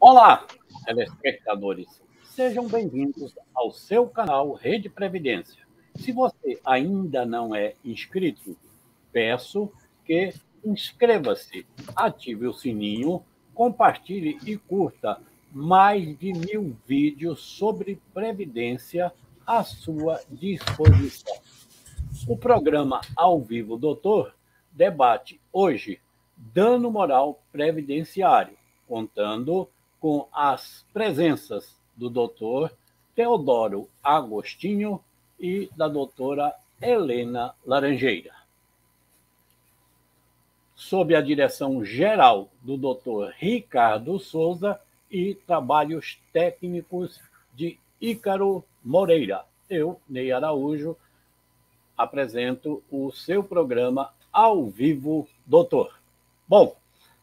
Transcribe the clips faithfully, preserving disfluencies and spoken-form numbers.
Olá, telespectadores. Sejam bem-vindos ao seu canal Rede Previdência. Se você ainda não é inscrito, peço que inscreva-se, ative o sininho, compartilhe e curta mais de mil vídeos sobre Previdência à sua disposição. O programa Ao Vivo Doutor debate hoje dano moral previdenciário, contando com as presenças do doutor Teodoro Agostinho e da doutora Helena Laranjeira. Sob a direção geral do doutor Ricardo Souza e trabalhos técnicos de Ícaro Moreira. Eu, Ney Araújo, apresento o seu programa Ao Vivo Doutor. Bom,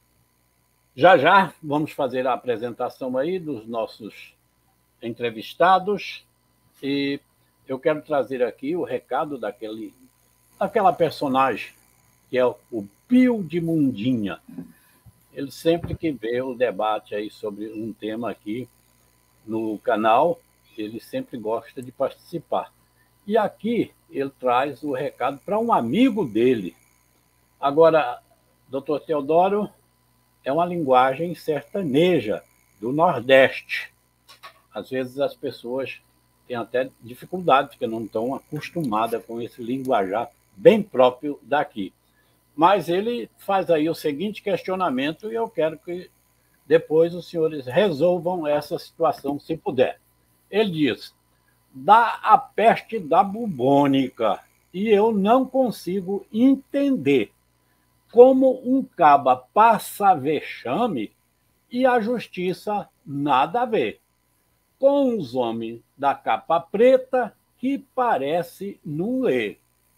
já já vamos fazer a apresentação aí dos nossos entrevistados e eu quero trazer aqui o recado daquele, daquela personagem que é o Pio de Mundinha. Ele sempre que vê o debate aí sobre um tema aqui no canal, ele sempre gosta de participar. E aqui ele traz o recado para um amigo dele. Agora, doutor Teodoro, é uma linguagem sertaneja do Nordeste. Às vezes as pessoas têm até dificuldade, porque não estão acostumadas com esse linguajar bem próprio daqui. Mas ele faz aí o seguinte questionamento e eu quero que depois os senhores resolvam essa situação, se puder. Ele diz: dá a peste da bubônica e eu não consigo entender como um caba passa vexame e a justiça nada a ver, com os homens da capa preta que parece não ler.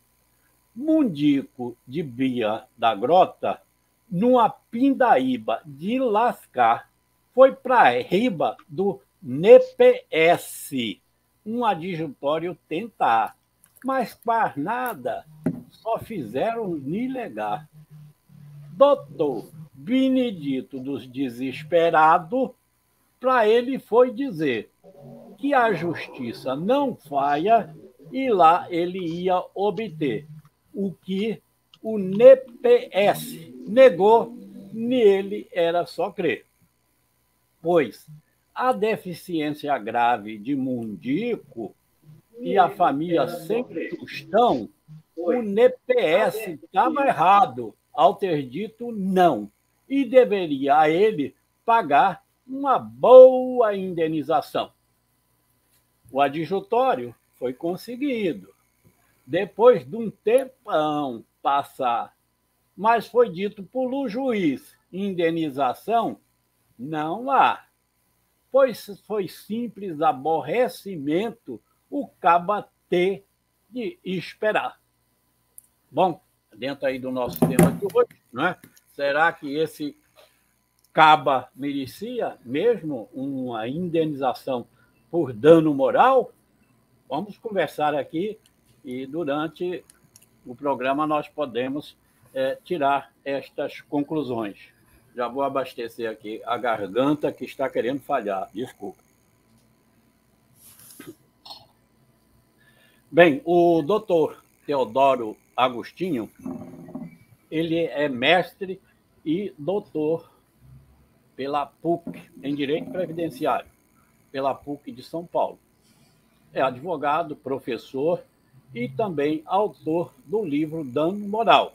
Mundico de Bia da Grota, numa pindaíba de lascar, foi para riba do N P S, um adjuntório tentar, mas para nada, só fizeram me legar. Doutor Benedito dos Desesperados, para ele foi dizer que a justiça não falha e lá ele ia obter o que o N P S negou, nele era só crer. Pois a deficiência grave de Mundico e a família sempre tostão, o N P S estava errado ao ter dito não, e deveria a ele pagar uma boa indenização. O adjuntório foi conseguido, depois de um tempão passar, mas foi dito pelo juiz, indenização não há, pois foi simples aborrecimento o caba ter de esperar. Bom, dentro aí do nosso tema de hoje, né? Será que esse caba merecia mesmo uma indenização por dano moral? Vamos conversar aqui e durante o programa nós podemos é, tirar estas conclusões. Já vou abastecer aqui a garganta que está querendo falhar. Desculpa. Bem, o doutor Teodoro Agostinho, ele é mestre e doutor pela P U C, em Direito Previdenciário, pela P U C de São Paulo. É advogado, professor e também autor do livro Dano Moral.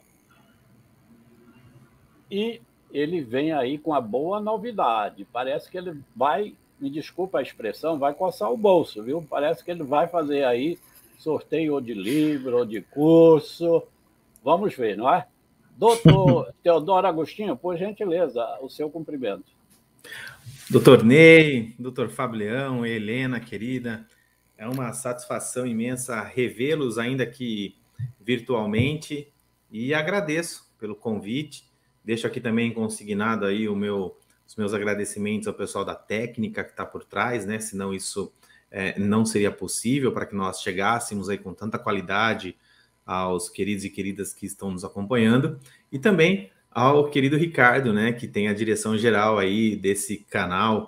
E ele vem aí com a boa novidade. Parece que ele vai, me desculpa a expressão, vai coçar o bolso, viu? Parece que ele vai fazer aí sorteio ou de livro ou de curso. Vamos ver, não é? Doutor Teodoro Agostinho, por gentileza, o seu cumprimento. Doutor Ney, doutor Fábio Leão, Helena, querida, é uma satisfação imensa revê-los, ainda que virtualmente, e agradeço pelo convite. Deixo aqui também consignado aí o meu, os meus agradecimentos ao pessoal da técnica que está por trás, né? Senão isso é, não seria possível para que nós chegássemos aí com tanta qualidade aos queridos e queridas que estão nos acompanhando, e também ao querido Ricardo, né, que tem a direção geral aí desse canal,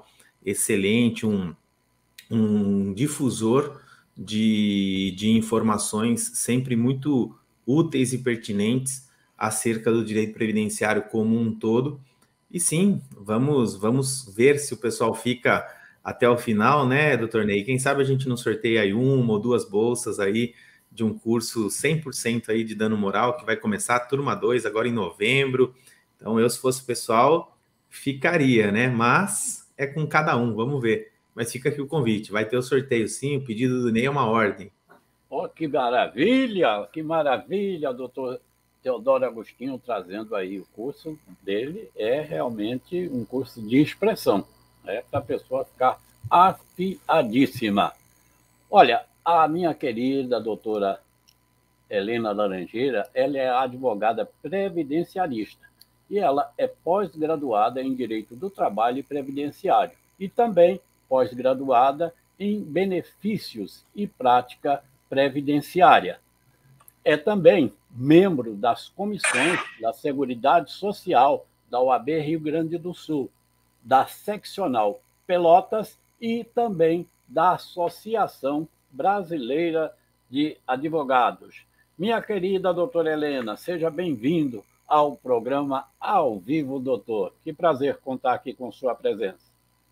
excelente, um, um difusor de, de informações sempre muito úteis e pertinentes acerca do direito previdenciário como um todo. E sim, vamos, vamos ver se o pessoal fica até o final, né, doutor Ney? Quem sabe a gente não sorteia aí uma ou duas bolsas aí de um curso cem por cento aí de dano moral, que vai começar a turma dois agora em novembro. Então, eu, se fosse o pessoal, ficaria, né? Mas é com cada um, vamos ver. Mas fica aqui o convite, vai ter o sorteio sim, o pedido do Ney é uma ordem. Oh, que maravilha, que maravilha, doutor Teodoro Agostinho trazendo aí o curso dele. É realmente um curso de expressão, é para a pessoa ficar afiadíssima. Olha, a minha querida doutora Helena Laranjeira, ela é advogada previdenciarista e ela é pós-graduada em Direito do Trabalho e Previdenciário e também pós-graduada em Benefícios e Prática Previdenciária. É também membro das comissões da Seguridade Social da O A B Rio Grande do Sul, da Seccional Pelotas e também da Associação Brasileira de Advogados. Minha querida doutora Helena, seja bem-vindo ao programa Ao Vivo, doutor. Que prazer contar aqui com sua presença.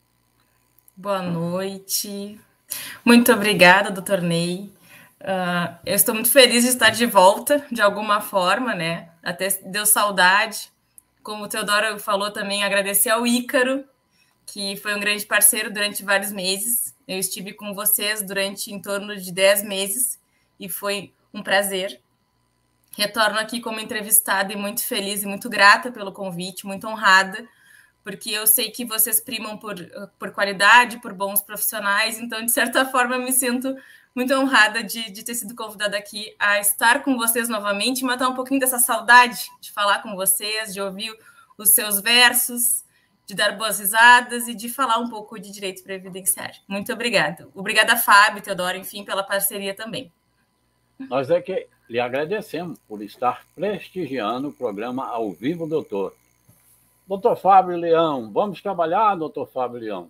Boa noite. Muito obrigada, doutor Ney. Uh, eu estou muito feliz de estar de volta, de alguma forma, né? Até deu saudade. Como o Teodoro falou também, agradecer ao Ícaro, que foi um grande parceiro durante vários meses. Eu estive com vocês durante em torno de dez meses e foi um prazer. Retorno aqui como entrevistada e muito feliz e muito grata pelo convite, muito honrada, porque eu sei que vocês primam por, por qualidade, por bons profissionais, então, de certa forma, eu me sinto muito honrada de, de ter sido convidada aqui a estar com vocês novamente, matar um pouquinho dessa saudade de falar com vocês, de ouvir os seus versos, de dar boas risadas e de falar um pouco de direito previdenciário. Muito obrigada. Obrigada, Fábio, Teodoro, enfim, pela parceria também. Nós é que lhe agradecemos por estar prestigiando o programa Ao Vivo, doutor. Doutor Fábio Leão, vamos trabalhar, doutor Fábio Leão?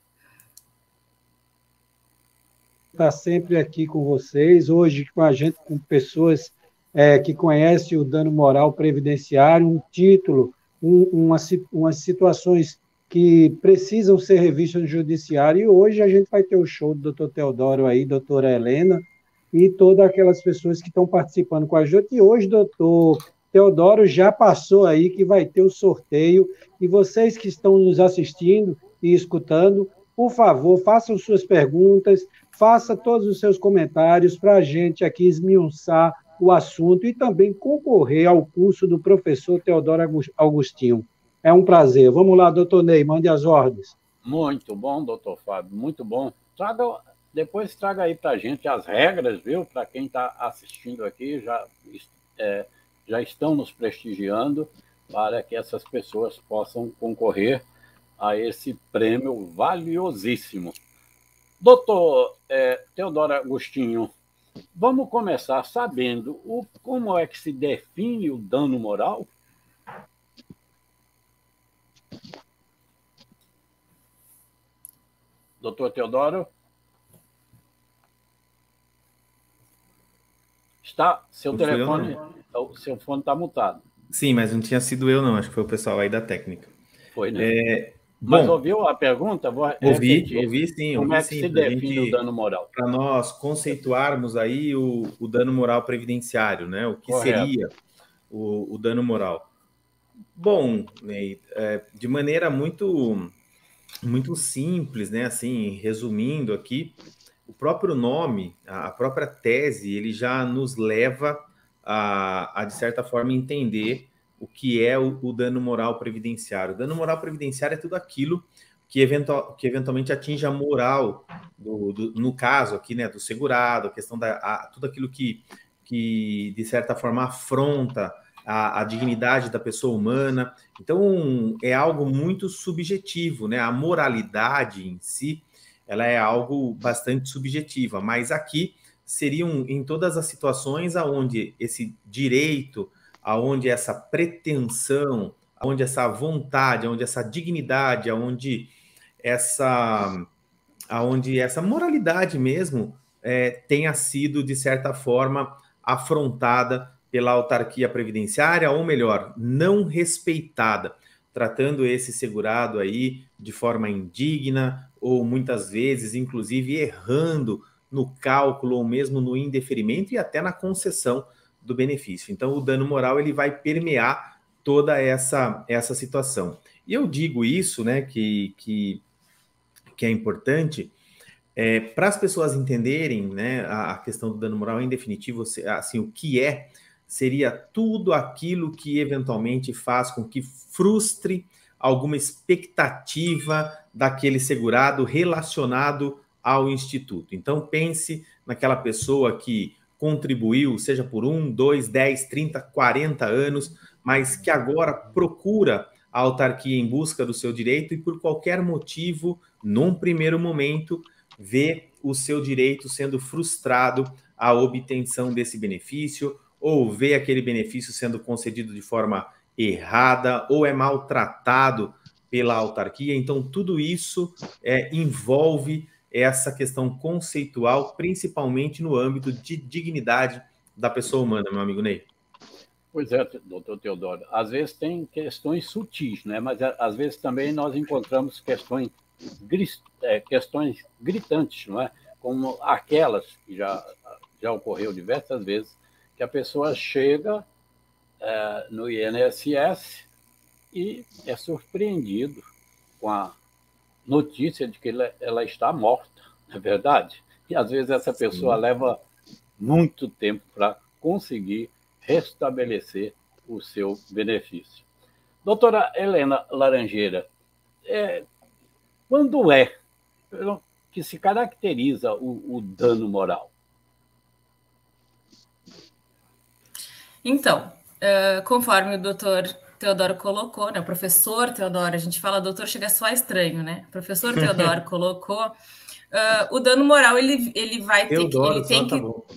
Está sempre aqui com vocês, hoje com a gente, com pessoas é, que conhecem o dano moral previdenciário, um título, um, uma, umas situações que precisam ser revistas no judiciário, e hoje a gente vai ter o show do doutor Teodoro aí, doutora Helena, e todas aquelas pessoas que estão participando com a gente, e hoje, doutor Teodoro já passou aí que vai ter o sorteio, e vocês que estão nos assistindo e escutando, por favor, façam suas perguntas, faça todos os seus comentários para a gente aqui esmiuçar o assunto e também concorrer ao curso do professor Teodoro Agostinho. É um prazer. Vamos lá, doutor Ney, mande as ordens. Muito bom, doutor Fábio, muito bom. Traga, depois traga aí para a gente as regras, viu? Para quem está assistindo aqui, já, é, já estão nos prestigiando para que essas pessoas possam concorrer a esse prêmio valiosíssimo. Doutor é, Teodoro Agostinho, vamos começar sabendo o, como é que se define o dano moral? Doutor Teodoro? Está, seu não telefone, o seu fone está mutado. Sim, mas não tinha sido eu, não. Acho que foi o pessoal aí da técnica. Foi, né? É, mas bom, ouviu a pergunta? Vou ouvi, repetir. ouvi sim. Como ouvi, é que sim, se define gente, o dano moral? Para nós conceituarmos aí o, o dano moral previdenciário, né? O que Correto. seria o, o dano moral? Bom, Ney, é, de maneira muito, muito simples, né? Assim, resumindo aqui, o próprio nome, a própria tese, ele já nos leva a, a de certa forma, entender o que é o, o dano moral previdenciário. O dano moral previdenciário é tudo aquilo que, eventual, que eventualmente atinge a moral, do, do, no caso aqui, né, do segurado, a questão da... A, tudo aquilo que, que, de certa forma, afronta a, a dignidade da pessoa humana. Então, é algo muito subjetivo, né? A moralidade em si, ela é algo bastante subjetiva, mas aqui seriam em todas as situações aonde esse direito, aonde essa pretensão, aonde essa vontade, aonde essa dignidade, aonde essa onde essa moralidade mesmo é, tenha sido, de certa forma, afrontada pela autarquia previdenciária, ou melhor, não respeitada, tratando esse segurado aí de forma indigna, ou muitas vezes, inclusive, errando no cálculo, ou mesmo no indeferimento e até na concessão do benefício. Então, o dano moral ele vai permear toda essa, essa situação. E eu digo isso, né, que, que, que é importante, é, para as pessoas entenderem, né, a, a questão do dano moral em definitivo, assim, o que é, seria tudo aquilo que eventualmente faz com que frustre alguma expectativa daquele segurado relacionado ao instituto. Então, pense naquela pessoa que contribuiu, seja por um, dois, dez, trinta, quarenta anos, mas que agora procura a autarquia em busca do seu direito e por qualquer motivo, num primeiro momento, vê o seu direito sendo frustrado à obtenção desse benefício, ou vê aquele benefício sendo concedido de forma errada, ou é maltratado pela autarquia. Então, tudo isso é, envolve essa questão conceitual, principalmente no âmbito de dignidade da pessoa humana, meu amigo Ney. Pois é, doutor Teodoro. Às vezes tem questões sutis, né? Mas às vezes também nós encontramos questões, é, questões gritantes, não é? Como aquelas que já, já ocorreu diversas vezes, que a pessoa chega é, no I N S S e é surpreendido com a notícia de que ela, ela está morta, não é verdade? E às vezes essa pessoa Sim. leva muito tempo para conseguir restabelecer o seu benefício. Doutora Helena Laranjeira, é, quando é que se caracteriza o, o dano moral? Então, uh, conforme o doutor Teodoro colocou, né, o professor Teodoro, a gente fala doutor, chega só estranho, né? O professor Teodoro colocou, uh, o dano moral, ele, ele vai ter Teodoro, que... Ele tem tá que bom.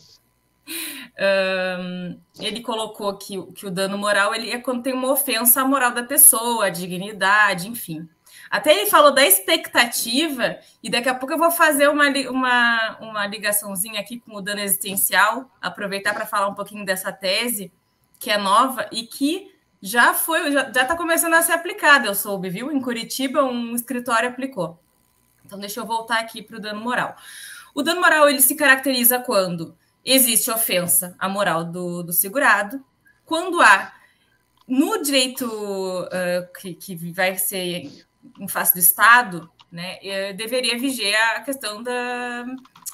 uh, ele colocou que, que o dano moral ele é quando tem uma ofensa à moral da pessoa, à dignidade, enfim. Até ele falou da expectativa, e daqui a pouco eu vou fazer uma, uma, uma ligaçãozinha aqui com o dano existencial, aproveitar para falar um pouquinho dessa tese, que é nova e que já foi, já está começando a ser aplicada, eu soube, viu? Em Curitiba, um escritório aplicou. Então, deixa eu voltar aqui para o dano moral. O dano moral, ele se caracteriza quando existe ofensa à moral do, do segurado, quando há, no direito uh, que, que vai ser em face do Estado, né, deveria viger a questão da,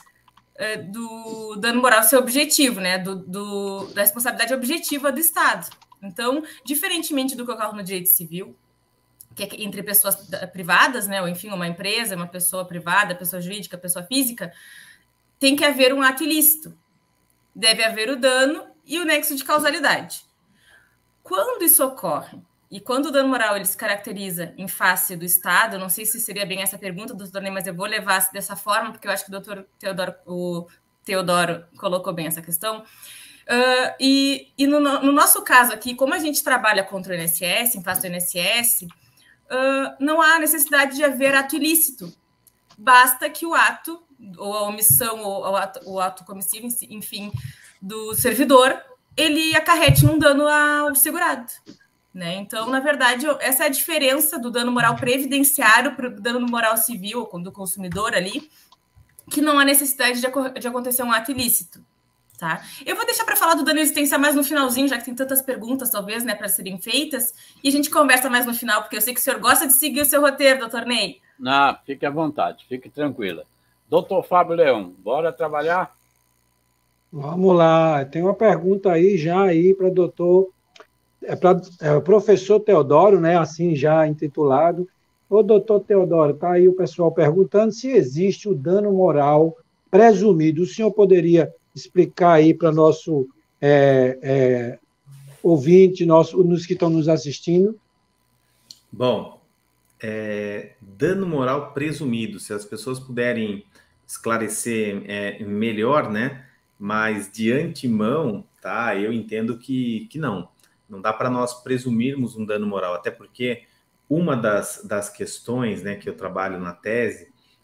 do dano moral ser objetivo, né, do, do, da responsabilidade objetiva do Estado. Então, diferentemente do que ocorre no direito civil, que é entre pessoas privadas, né, ou enfim, uma empresa, uma pessoa privada, pessoa jurídica, pessoa física, tem que haver um ato ilícito. Deve haver o dano e o nexo de causalidade. Quando isso ocorre, e quando o dano moral ele se caracteriza em face do Estado, eu não sei se seria bem essa pergunta, doutor Ney, mas eu vou levar dessa forma, porque eu acho que o doutor Teodoro, o Teodoro colocou bem essa questão. Uh, e e no, no nosso caso aqui, como a gente trabalha contra o I N S S, em face do I N S S, uh, não há necessidade de haver ato ilícito. Basta que o ato, ou a omissão, ou o ato, o ato comissivo, enfim, do servidor, ele acarrete um dano ao segurado. Né? Então, na verdade, essa é a diferença do dano moral previdenciário para o dano moral civil, ou do consumidor ali, que não há necessidade de, de acontecer um ato ilícito. Tá? Eu vou deixar para falar do dano existencial mais no finalzinho, já que tem tantas perguntas, talvez, né, para serem feitas, e a gente conversa mais no final, porque eu sei que o senhor gosta de seguir o seu roteiro, doutor Ney. Não, fique à vontade, fique tranquila. Doutor Fábio Leão, bora trabalhar? Vamos lá, tem uma pergunta aí já aí para o doutor, é para é, o professor Teodoro, né, assim já intitulado. Ô, doutor Teodoro, está aí o pessoal perguntando se existe o dano moral presumido. O senhor poderia explicar aí para nosso é, é, ouvinte, nosso, nos que estão nos assistindo? Bom, é, dano moral presumido, se as pessoas puderem esclarecer é, melhor, né? Mas de antemão, tá? Eu entendo que, que não. Não dá para nós presumirmos um dano moral, até porque uma das, das questões, né, que eu trabalho na tese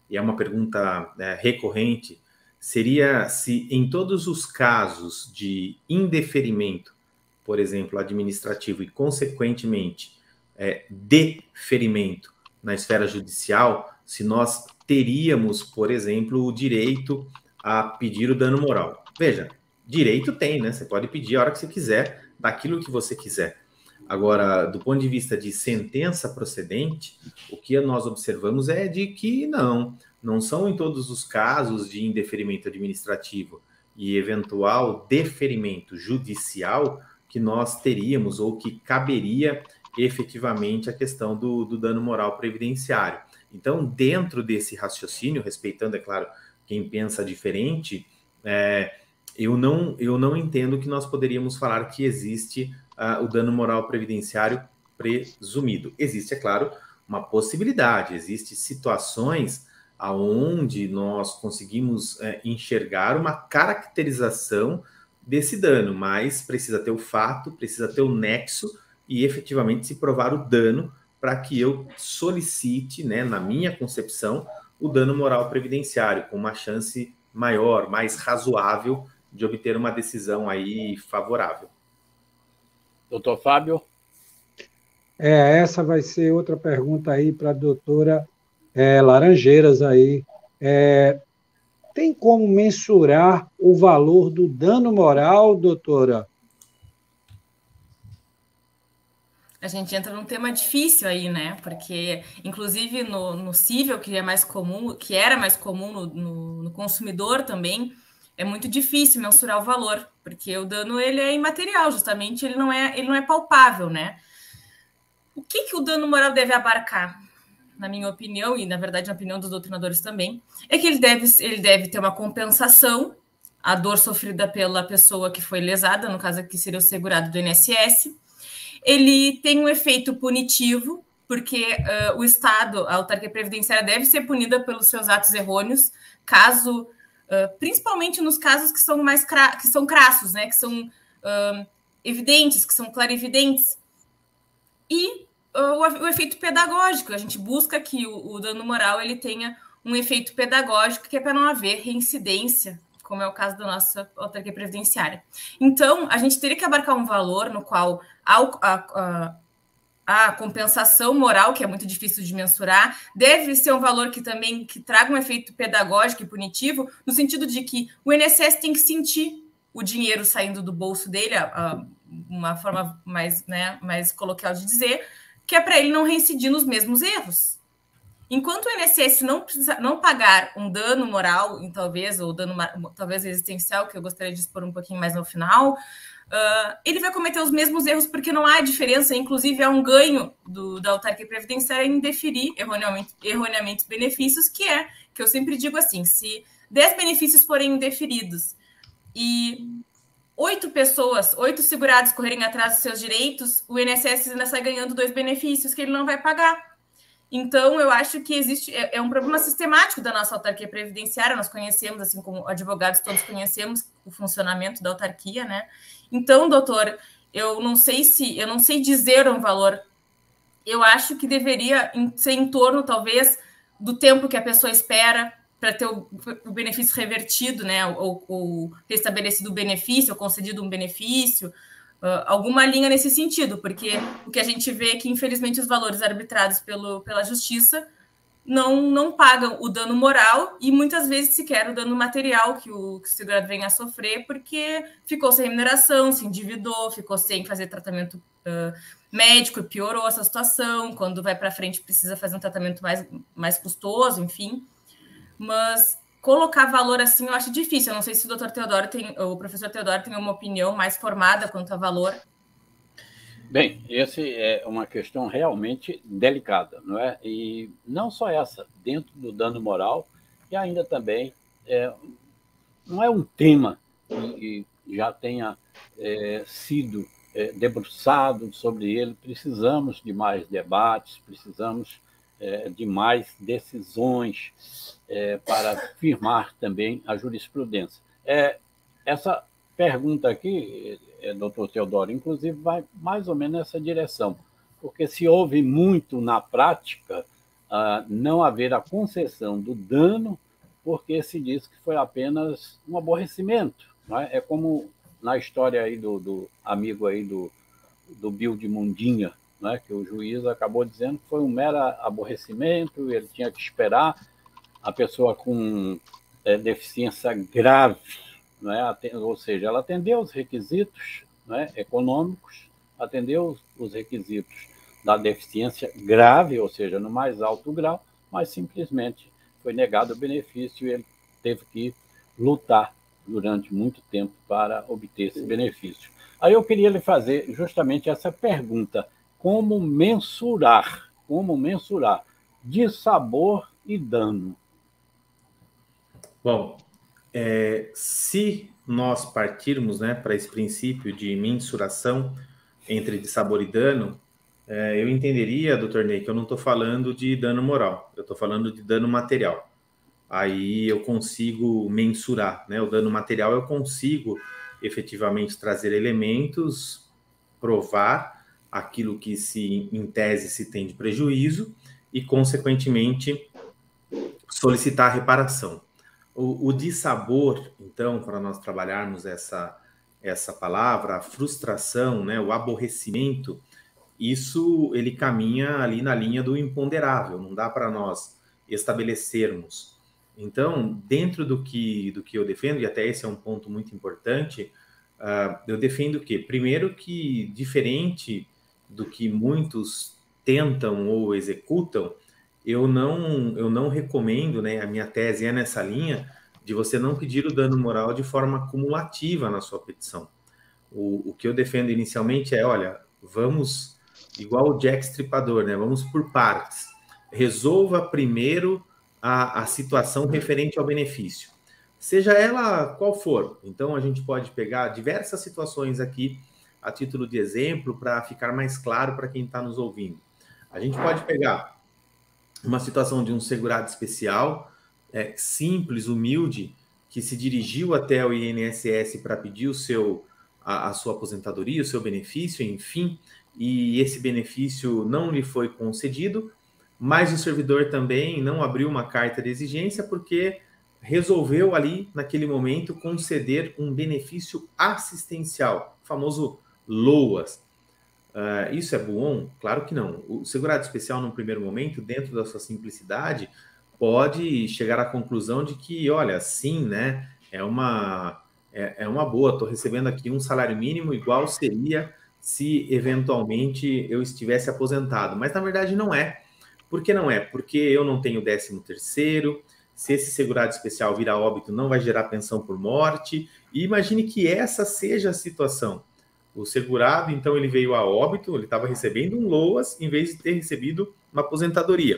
e é uma pergunta é, recorrente, seria se em todos os casos de indeferimento, por exemplo, administrativo e, consequentemente, é, deferimento na esfera judicial, se nós teríamos, por exemplo, o direito a pedir o dano moral. Veja, direito tem, né? Você pode pedir a hora que você quiser, daquilo que você quiser. Agora, do ponto de vista de sentença procedente, o que nós observamos é de que não, não são em todos os casos de indeferimento administrativo e eventual deferimento judicial que nós teríamos ou que caberia efetivamente a questão do, do dano moral previdenciário. Então, dentro desse raciocínio, respeitando, é claro, quem pensa diferente, é, eu, não, eu não entendo que nós poderíamos falar que existe uh, o dano moral previdenciário presumido. Existe, é claro, uma possibilidade, existem situações onde nós conseguimos é, enxergar uma caracterização desse dano, mas precisa ter o fato, precisa ter o nexo e efetivamente se provar o dano para que eu solicite, né, na minha concepção, o dano moral previdenciário, com uma chance maior, mais razoável de obter uma decisão aí favorável. Doutor Fábio? É, essa vai ser outra pergunta aí para a doutora é, Laranjeiras aí. É, tem como mensurar o valor do dano moral, doutora? A gente entra num tema difícil aí, né? Porque, inclusive, no, no cível, que é mais comum, que era mais comum no, no, no consumidor também, é muito difícil mensurar o valor, porque o dano ele é imaterial, justamente, ele não é, ele não é palpável, né? O que, que o dano moral deve abarcar? Na minha opinião, e na verdade na opinião dos doutrinadores também, é que ele deve, ele deve ter uma compensação à dor sofrida pela pessoa que foi lesada, no caso aqui seria o segurado do I N S S. Ele tem um efeito punitivo, porque uh, o Estado, a autarquia previdenciária, deve ser punida pelos seus atos errôneos, caso, uh, principalmente nos casos que são mais cra que são crassos, né, que são uh, evidentes, que são clarividentes. E uh, o, o efeito pedagógico, a gente busca que o, o dano moral ele tenha um efeito pedagógico, que é para não haver reincidência, como é o caso da nossa autarquia previdenciária. Então, a gente teria que abarcar um valor no qual a, a, a, a compensação moral, que é muito difícil de mensurar, deve ser um valor que também que traga um efeito pedagógico e punitivo, no sentido de que o I N S S tem que sentir o dinheiro saindo do bolso dele, a, a, uma forma mais, né, mais coloquial de dizer, que é para ele não reincidir nos mesmos erros. Enquanto o I N S S não, precisa, não pagar um dano moral, talvez, ou dano talvez existencial, que eu gostaria de expor um pouquinho mais no final, uh, ele vai cometer os mesmos erros, porque não há diferença, inclusive há um ganho do, da autarquia previdenciária em deferir erroneamente, erroneamente benefícios, que é, que eu sempre digo assim, se dez benefícios forem indeferidos e oito pessoas, oito segurados correrem atrás dos seus direitos, o I N S S ainda sai ganhando dois benefícios que ele não vai pagar. Então, eu acho que existe, é, é um problema sistemático da nossa autarquia previdenciária, nós conhecemos, assim como advogados todos conhecemos o funcionamento da autarquia, né? Então, doutor, eu não sei se, eu não sei dizer um valor, eu acho que deveria ser em torno, talvez, do tempo que a pessoa espera para ter o, o benefício revertido, né? Ou, ou restabelecido o benefício, ou concedido um benefício, Uh, alguma linha nesse sentido, porque o que a gente vê é que, infelizmente, os valores arbitrados pelo, pela justiça não, não pagam o dano moral e, muitas vezes, sequer o dano material que o, que o segurado vem a sofrer, porque ficou sem remuneração, se endividou, ficou sem fazer tratamento uh, médico e piorou essa situação. Quando vai para frente, precisa fazer um tratamento mais, mais custoso, enfim. Mas colocar valor assim eu acho difícil. Eu não sei se o doutor Teodoro tem, o professor Teodoro tem uma opinião mais formada quanto a valor. Bem, essa é uma questão realmente delicada, não é? E não só essa, dentro do dano moral, e ainda também é, não é um tema que já tenha é, sido é, debruçado sobre ele. Precisamos de mais debates, precisamos é, de mais decisões É, para firmar também a jurisprudência. É, essa pergunta aqui, é, doutor Teodoro, inclusive vai mais ou menos nessa direção, porque se ouve muito na prática uh, não haver a concessão do dano, porque se diz que foi apenas um aborrecimento. Não é? É como na história aí do, do amigo aí do, do Bill de Mundinha, não é? Que o juiz acabou dizendo que foi um mero aborrecimento, ele tinha que esperar a pessoa com é, deficiência grave, não é? Ou seja, ela atendeu os requisitos, não é? Econômicos, atendeu os requisitos da deficiência grave, ou seja, no mais alto grau, mas simplesmente foi negado o benefício e ele teve que lutar durante muito tempo para obter esse benefício. Aí eu queria lhe fazer justamente essa pergunta: como mensurar, como mensurar dissabor e dano? Bom, é, se nós partirmos, né, para esse princípio de mensuração entre dissabor e dano, é, eu entenderia, doutor Ney, que eu não estou falando de dano moral, eu estou falando de dano material. Aí eu consigo mensurar, né? O dano material eu consigo efetivamente trazer elementos, provar aquilo que se, em tese, se tem de prejuízo e, consequentemente, solicitar a reparação. O, o dissabor, então, para nós trabalharmos essa, essa palavra, a frustração, né, o aborrecimento, isso ele caminha ali na linha do imponderável, não dá para nós estabelecermos. Então, dentro do que, do que eu defendo, e até esse é um ponto muito importante, uh, eu defendo o quê? Primeiro que, diferente do que muitos tentam ou executam, eu não, eu não recomendo, né, a minha tese é nessa linha, de você não pedir o dano moral de forma cumulativa na sua petição. O, o que eu defendo inicialmente é, olha, vamos, igual o Jack Stripador, né, vamos por partes. Resolva primeiro a, a situação referente ao benefício, seja ela qual for. Então, a gente pode pegar diversas situações aqui, a título de exemplo, para ficar mais claro para quem está nos ouvindo. A gente pode pegar uma situação de um segurado especial, é, simples, humilde, que se dirigiu até o I N S S para pedir o seu, a, a sua aposentadoria, o seu benefício, enfim, e esse benefício não lhe foi concedido, mas o servidor também não abriu uma carta de exigência porque resolveu ali, naquele momento, conceder um benefício assistencial, o famoso LOAS. Uh, isso é bom? Claro que não. O segurado especial, num primeiro momento, dentro da sua simplicidade, pode chegar à conclusão de que, olha, sim, né, é uma, é, é uma boa, estou recebendo aqui um salário mínimo igual seria se, eventualmente, eu estivesse aposentado. Mas, na verdade, não é. Por que não é? Porque eu não tenho décimo terceiro, se esse segurado especial virar óbito, não vai gerar pensão por morte, e imagine que essa seja a situação. O segurado, então, ele veio a óbito, ele estava recebendo um LOAS, em vez de ter recebido uma aposentadoria.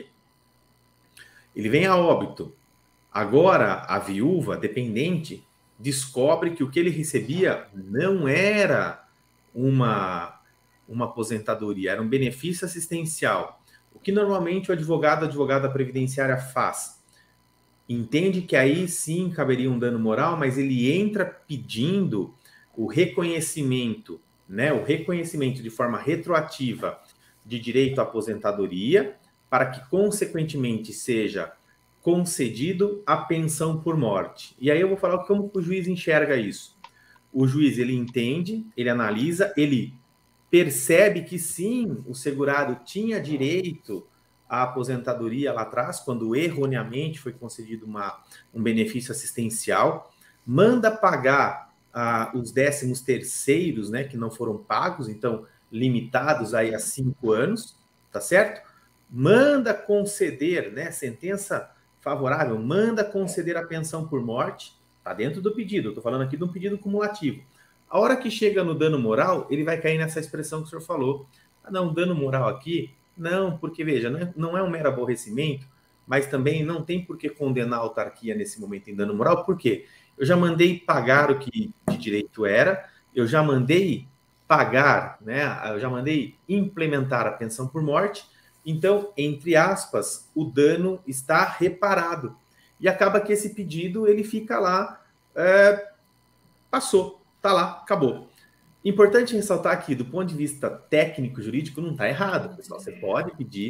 Ele vem a óbito. Agora, a viúva, dependente, descobre que o que ele recebia não era uma, uma aposentadoria, era um benefício assistencial. O que normalmente o advogado, a advogada previdenciária faz? Entende que aí sim caberia um dano moral, mas ele entra pedindo o reconhecimento, né, o reconhecimento de forma retroativa de direito à aposentadoria, para que, consequentemente, seja concedido a pensão por morte. E aí eu vou falar como o juiz enxerga isso. O juiz, ele entende, ele analisa, ele percebe que sim, o segurado tinha direito à aposentadoria lá atrás, quando erroneamente foi concedido uma, um benefício assistencial, manda pagar ah, os décimos terceiros, né, que não foram pagos, então limitados aí a cinco anos, tá certo? Manda conceder, né, sentença favorável, manda conceder a pensão por morte, tá dentro do pedido, eu tô falando aqui de um pedido cumulativo. A hora que chega no dano moral, ele vai cair nessa expressão que o senhor falou. Ah, não, dano moral aqui? Não, porque, veja, não é, não é um mero aborrecimento, mas também não tem por que condenar a autarquia nesse momento em dano moral, por quê? Eu já mandei pagar o que de direito era, eu já mandei pagar, né? Eu já mandei implementar a pensão por morte, então, entre aspas, o dano está reparado. E acaba que esse pedido, ele fica lá, é, passou. Tá lá, acabou. Importante ressaltar aqui, do ponto de vista técnico, jurídico, não está errado, pessoal. Você pode pedir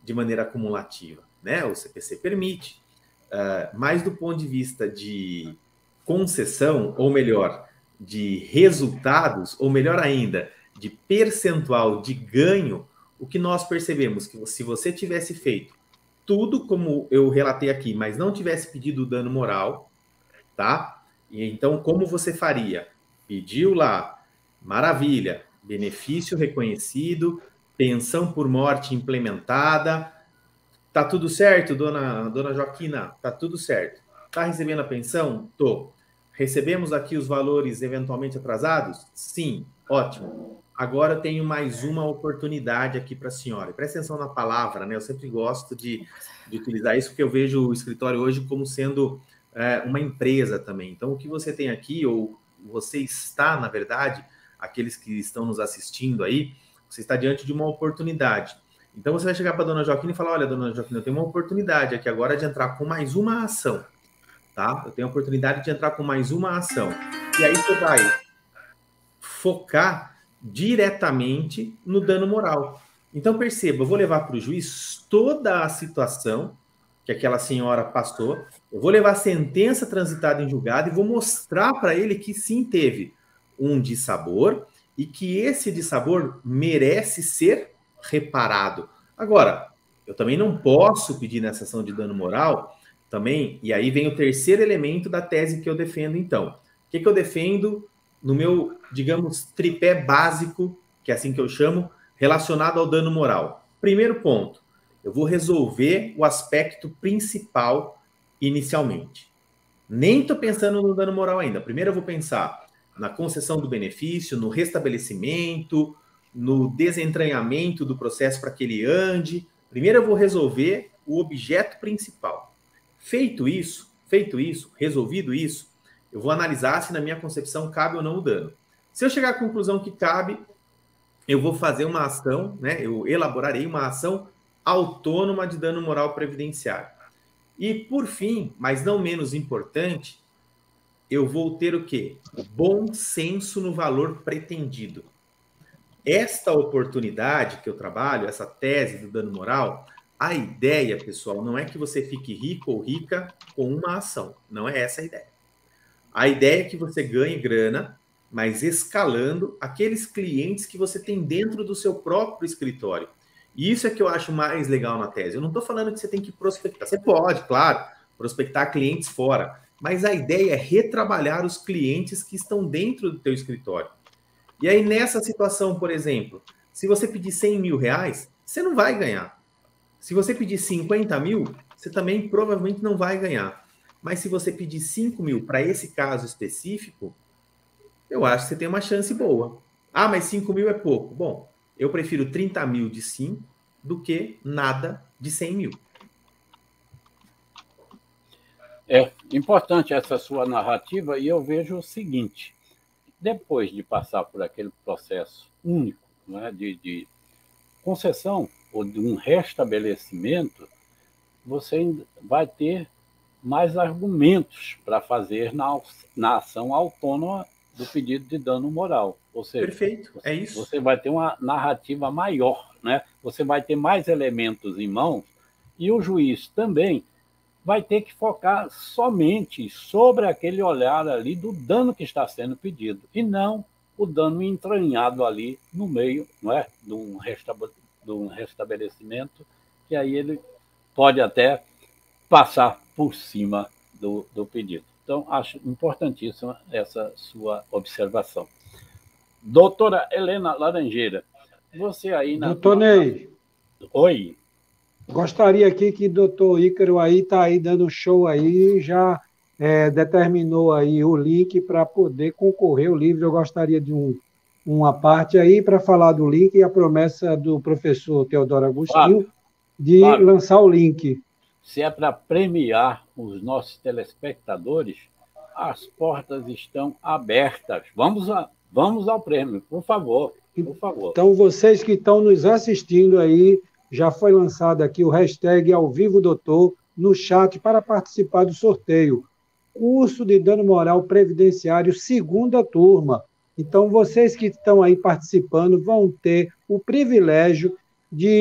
de maneira acumulativa, né? O C P C permite, uh, mas do ponto de vista de concessão, ou melhor, de resultados, ou melhor ainda, de percentual de ganho, o que nós percebemos que se você tivesse feito tudo como eu relatei aqui, mas não tivesse pedido dano moral, tá? E então, como você faria? Pediu lá, maravilha, benefício reconhecido, pensão por morte implementada, tá tudo certo, dona, dona Joaquina? Tá tudo certo. Tá recebendo a pensão? Tô. Recebemos aqui os valores eventualmente atrasados? Sim, ótimo. Agora eu tenho mais uma oportunidade aqui para a senhora. Presta atenção na palavra, né? Eu sempre gosto de, de utilizar isso, porque eu vejo o escritório hoje como sendo é, uma empresa também. Então, o que você tem aqui, ou você está, na verdade, aqueles que estão nos assistindo aí, você está diante de uma oportunidade. Então, você vai chegar para a dona Joaquina e falar, olha, dona Joaquina, eu tenho uma oportunidade aqui agora de entrar com mais uma ação, tá? Eu tenho a oportunidade de entrar com mais uma ação. E aí você vai focar diretamente no dano moral. Então, perceba, eu vou levar para o juiz toda a situação que aquela senhora passou, eu vou levar a sentença transitada em julgado e vou mostrar para ele que sim teve um dissabor e que esse dissabor merece ser reparado. Agora, eu também não posso pedir nessa ação de dano moral também, e aí vem o terceiro elemento da tese que eu defendo, então. O que, que eu defendo no meu, digamos, tripé básico, que é assim que eu chamo, relacionado ao dano moral? Primeiro ponto, eu vou resolver o aspecto principal inicialmente. Nem estou pensando no dano moral ainda. Primeiro eu vou pensar na concessão do benefício, no restabelecimento, no desentranhamento do processo para que ele ande. Primeiro eu vou resolver o objeto principal. Feito isso, feito isso, resolvido isso, eu vou analisar se na minha concepção cabe ou não o dano. Se eu chegar à conclusão que cabe, eu vou fazer uma ação, né? Eu elaborarei uma ação autônoma de dano moral previdenciário. E, por fim, mas não menos importante, eu vou ter o quê? Bom senso no valor pretendido. Esta oportunidade que eu trabalho, essa tese do dano moral, a ideia, pessoal, não é que você fique rico ou rica com uma ação. Não é essa a ideia. A ideia é que você ganhe grana, mas escalando aqueles clientes que você tem dentro do seu próprio escritório. E isso é que eu acho mais legal na tese. Eu não estou falando que você tem que prospectar. Você pode, claro, prospectar clientes fora. Mas a ideia é retrabalhar os clientes que estão dentro do teu escritório. E aí, nessa situação, por exemplo, se você pedir cem mil reais, você não vai ganhar. Se você pedir cinquenta mil, você também provavelmente não vai ganhar. Mas se você pedir cinco mil para esse caso específico, eu acho que você tem uma chance boa. Ah, mas cinco mil é pouco. Bom, eu prefiro trinta mil de cinco do que nada de cem mil. É importante essa sua narrativa e eu vejo o seguinte, depois de passar por aquele processo único, né, de, de concessão ou de um restabelecimento, você vai ter mais argumentos para fazer na, na ação autônoma do pedido de dano moral. Ou seja, perfeito, é isso. Você vai ter uma narrativa maior, né? Você vai ter mais elementos em mãos e o juiz também vai ter que focar somente sobre aquele olhar ali do dano que está sendo pedido e não o dano entranhado ali no meio, não é? De um, restab- de um restabelecimento, que aí ele pode até passar por cima do, do pedido. Então, acho importantíssima essa sua observação. Doutora Helena Laranjeira, você aí na... Doutor Ney. Oi. Gostaria aqui que o doutor Ícaro aí está aí dando show aí, já é, determinou aí o link para poder concorrer ao livro. Eu gostaria de um, uma parte aí para falar do link e a promessa do professor Teodoro Agostinho claro. de claro. lançar o link. Se é para premiar os nossos telespectadores, as portas estão abertas. Vamos, a, vamos ao prêmio, por favor, por favor. Então, vocês que estão nos assistindo aí, já foi lançado aqui o hashtag Ao Vivo Doutor no chat para participar do sorteio. Curso de Dano Moral Previdenciário, segunda turma. Então, vocês que estão aí participando vão ter o privilégio de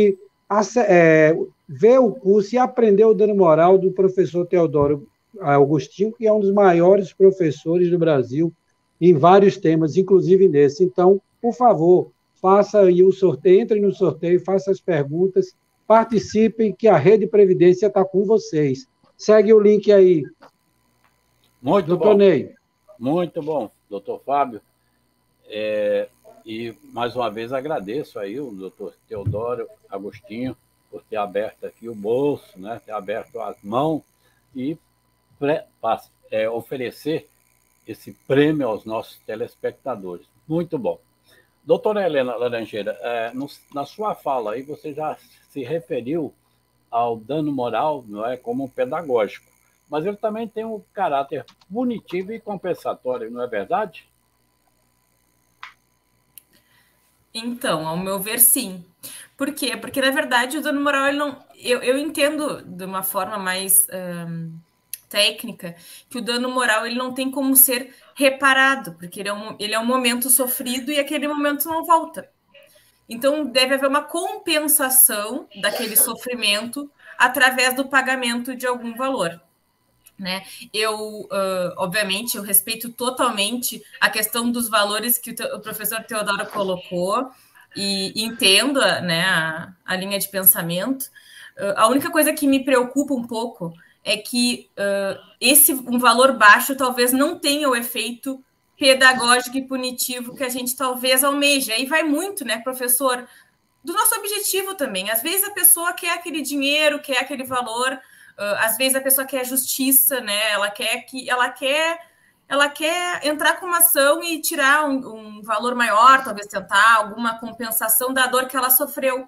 é, ver o curso e aprender o dano moral do professor Teodoro Agostinho, que é um dos maiores professores do Brasil em vários temas, inclusive nesse. Então, por favor, faça aí o sorteio, entre no sorteio, faça as perguntas, participem, que a Rede Previdência está com vocês. Segue o link aí. Muito doutor bom. Ney. Muito bom, doutor Fábio. É, e, mais uma vez, agradeço aí o doutor Teodoro Agostinho por ter aberto aqui o bolso, né, ter aberto as mãos e é, oferecer esse prêmio aos nossos telespectadores. Muito bom. Doutora Helena Laranjeira, é, no, na sua fala aí você já se referiu ao dano moral, não é, como um pedagógico, mas ele também tem um caráter punitivo e compensatório, não é verdade? Então, ao meu ver, sim. Por quê? Porque, na verdade, o dano moral, ele não... eu, eu entendo de uma forma mais um, técnica que o dano moral ele não tem como ser reparado, porque ele é, um, ele é um momento sofrido e aquele momento não volta. Então, deve haver uma compensação daquele sofrimento através do pagamento de algum valor. Né? Eu, uh, obviamente, eu respeito totalmente a questão dos valores que o, te, o professor Teodoro colocou e, e entendo, né, a, a linha de pensamento. Uh, a única coisa que me preocupa um pouco é que uh, esse um valor baixo talvez não tenha o efeito pedagógico e punitivo que a gente talvez almeja. E vai muito, né, professor, do nosso objetivo também. Às vezes a pessoa quer aquele dinheiro, quer aquele valor. Uh, às vezes a pessoa quer justiça, né? Ela quer que ela quer ela quer entrar com uma ação e tirar um, um valor maior, talvez tentar alguma compensação da dor que ela sofreu.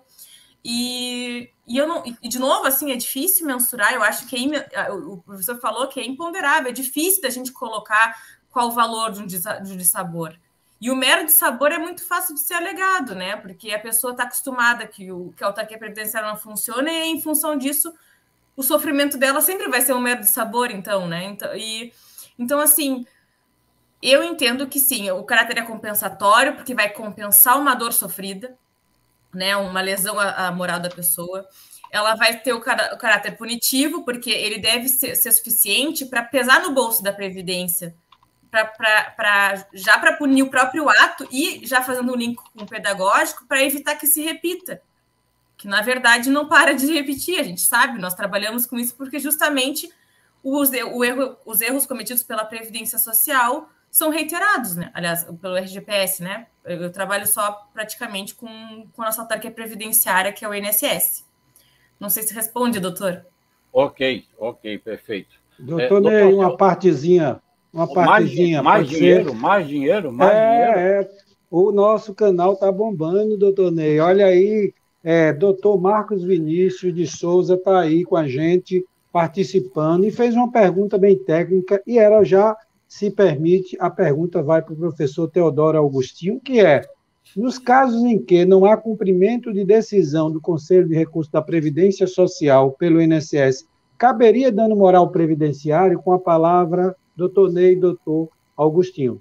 E, e eu não e de novo assim é difícil mensurar. Eu acho que é, o professor falou que é imponderável, é difícil da gente colocar qual o valor de um, de um dissabor. E o mero dissabor é muito fácil de ser alegado, né? Porque a pessoa está acostumada que, o, que a autarquia previdenciária não funciona e em função disso o sofrimento dela sempre vai ser um mero dissabor, então, né? Então, e, então, assim, eu entendo que sim, o caráter é compensatório, porque vai compensar uma dor sofrida, né? Uma lesão à, à moral da pessoa. Ela vai ter o, car o caráter punitivo, porque ele deve ser, ser suficiente para pesar no bolso da Previdência, pra, pra, pra, já para punir o próprio ato e já fazendo um link com o pedagógico, para evitar que se repita. Que, na verdade, não para de repetir, a gente sabe, nós trabalhamos com isso porque justamente os, o erro, os erros cometidos pela Previdência Social são reiterados, né? Aliás, pelo R G P S, né? Eu, eu trabalho só praticamente com, com a nossa autarquia previdenciária, que é o I N S S. Não sei se responde, doutor. Ok, ok, perfeito. Doutor Ney, é, uma partezinha, uma partezinha. Mais, mais dinheiro, ser... mais dinheiro, mais é, dinheiro. É, o nosso canal está bombando, doutor Ney. Olha aí, é, doutor Marcos Vinícius de Souza está aí com a gente, participando, e fez uma pergunta bem técnica, e ela já se permite, a pergunta vai para o professor Teodoro Agostinho, que é, nos casos em que não há cumprimento de decisão do Conselho de Recursos da Previdência Social pelo I N S S, caberia dano moral previdenciário? Com a palavra, doutor Ney e doutor Agostinho.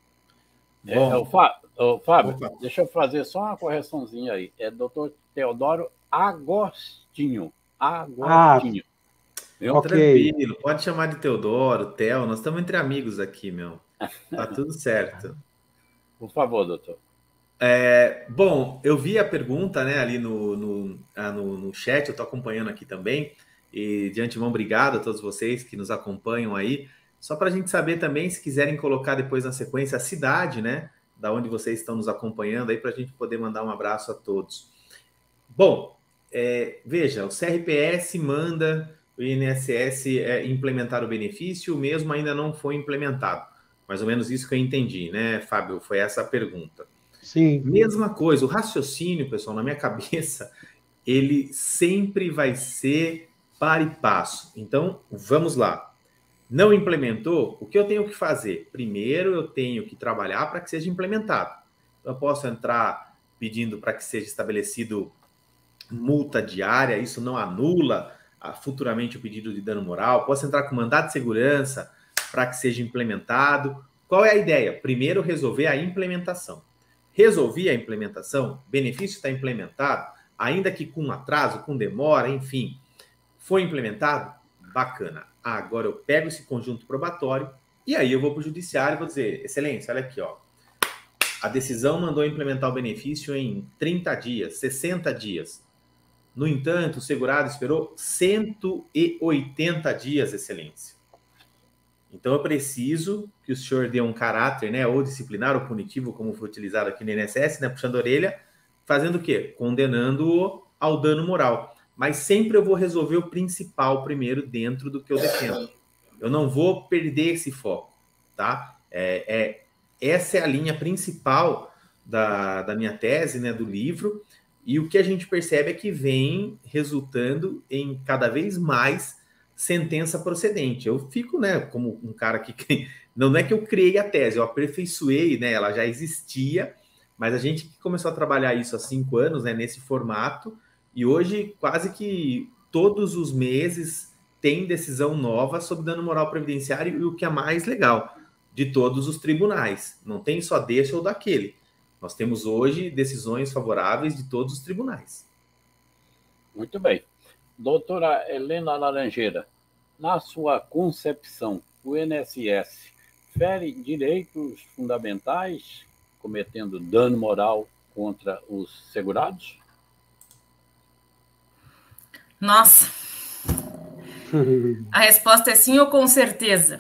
É, o Fábio, o Fábio deixa eu fazer só uma correçãozinha aí. É doutor Teodoro Agostinho. Agostinho. Ah, okay. Tranquilo, pode chamar de Teodoro, Theo, nós estamos entre amigos aqui, meu. Tá tudo certo. Por favor, doutor. É, bom, eu vi a pergunta, né, ali no, no, no, no chat, eu estou acompanhando aqui também, e de antemão, obrigado a todos vocês que nos acompanham aí. Só para a gente saber também, se quiserem colocar depois na sequência a cidade, né, da onde vocês estão nos acompanhando aí, para a gente poder mandar um abraço a todos. Bom, é, veja, o C R P S manda o I N S S é, implementar o benefício, o mesmo ainda não foi implementado. Mais ou menos isso que eu entendi, né, Fábio? Foi essa a pergunta. Sim. Mesma coisa, o raciocínio, pessoal, na minha cabeça, ele sempre vai ser para e passo. Então, vamos lá. Não implementou? O que eu tenho que fazer? Primeiro, eu tenho que trabalhar para que seja implementado. Eu posso entrar pedindo para que seja estabelecido multa diária, isso não anula futuramente o pedido de dano moral. Posso entrar com mandado de segurança para que seja implementado. Qual é a ideia? Primeiro, resolver a implementação. Resolvi a implementação, benefício está implementado, ainda que com atraso, com demora, enfim, foi implementado? Bacana. Agora eu pego esse conjunto probatório e aí eu vou para o judiciário e vou dizer, excelência, olha aqui, ó. A decisão mandou implementar o benefício em trinta dias, sessenta dias. No entanto, o segurado esperou cento e oitenta dias, excelência. Então, eu preciso que o senhor dê um caráter, né, ou disciplinar ou punitivo, como foi utilizado aqui no I N S S, né, puxando a orelha, fazendo o quê? Condenando-o ao dano moral. Mas sempre eu vou resolver o principal primeiro dentro do que eu defendo. Eu não vou perder esse foco, tá? É, é, essa é a linha principal da, da minha tese, né, do livro, e o que a gente percebe é que vem resultando em cada vez mais sentença procedente. Eu fico, né, como um cara que... Não é que eu criei a tese, eu aperfeiçoei, né, ela já existia, mas a gente começou a trabalhar isso há cinco anos, né, nesse formato, e hoje quase que todos os meses tem decisão nova sobre dano moral previdenciário, e o que é mais legal, de todos os tribunais. Não tem só desse ou daquele. Nós temos hoje decisões favoráveis de todos os tribunais. Muito bem. Doutora Helena Laranjeira, na sua concepção, o I N S S fere direitos fundamentais, cometendo dano moral contra os segurados? Nossa! A resposta é sim ou com certeza.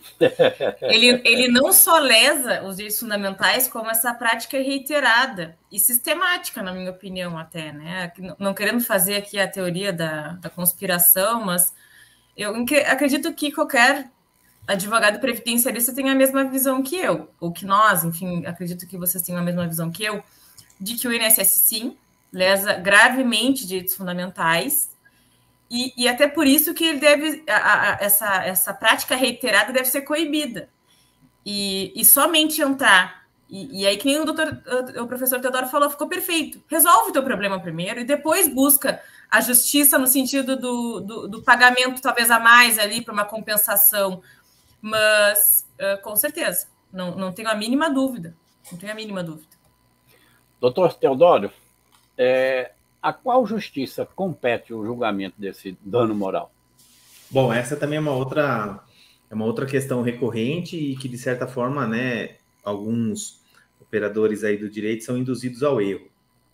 Ele, ele não só lesa os direitos fundamentais, como essa prática é reiterada e sistemática, na minha opinião, até, né? Não querendo fazer aqui a teoria da, da conspiração, mas eu acredito que qualquer advogado previdenciarista tem a mesma visão que eu, ou que nós, enfim, acredito que vocês tenham a mesma visão que eu, de que o I N S S, sim, lesa gravemente direitos fundamentais, e, e até por isso que ele deve, a, a, essa, essa prática reiterada deve ser coibida. E, e somente entrar, e, e aí que nem o, doutor, o professor Teodoro falou, ficou perfeito. Resolve o teu problema primeiro e depois busca a justiça no sentido do, do, do pagamento talvez a mais ali para uma compensação. Mas, uh, com certeza, não, não tenho a mínima dúvida. Não tenho a mínima dúvida. Doutor Teodoro, é, a qual justiça compete o julgamento desse dano moral? Bom, essa também é uma outra, é uma outra questão recorrente e que, de certa forma, né, alguns operadores aí do direito são induzidos ao erro.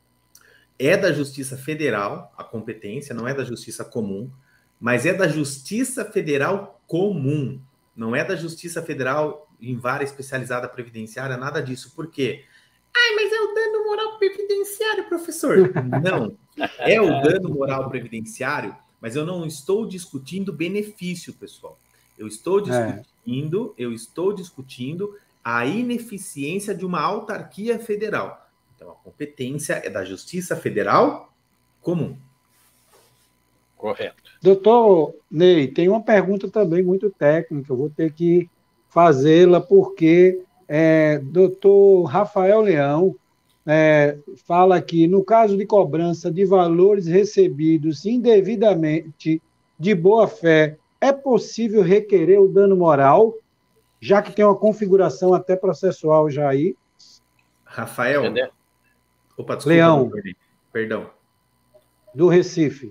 É da Justiça Federal a competência, não é da Justiça Comum, mas é da Justiça Federal Comum. Não é da Justiça Federal em vara especializada previdenciária, nada disso. Por quê? Ai, mas é o dano moral previdenciário, professor. Não, é o dano moral previdenciário, mas eu não estou discutindo benefício, pessoal. Eu estou discutindo, é. eu estou discutindo a ineficiência de uma autarquia federal. Então, a competência é da Justiça Federal Comum. Correto. Doutor Ney, tem uma pergunta também muito técnica, eu vou ter que fazê-la porque é, doutor Rafael Leão é, fala que, no caso de cobrança de valores recebidos indevidamente de boa-fé, é possível requerer o dano moral, já que tem uma configuração até processual já aí? Rafael? Entendeu? Opa, desculpa. Leão. Perdão. Do Recife.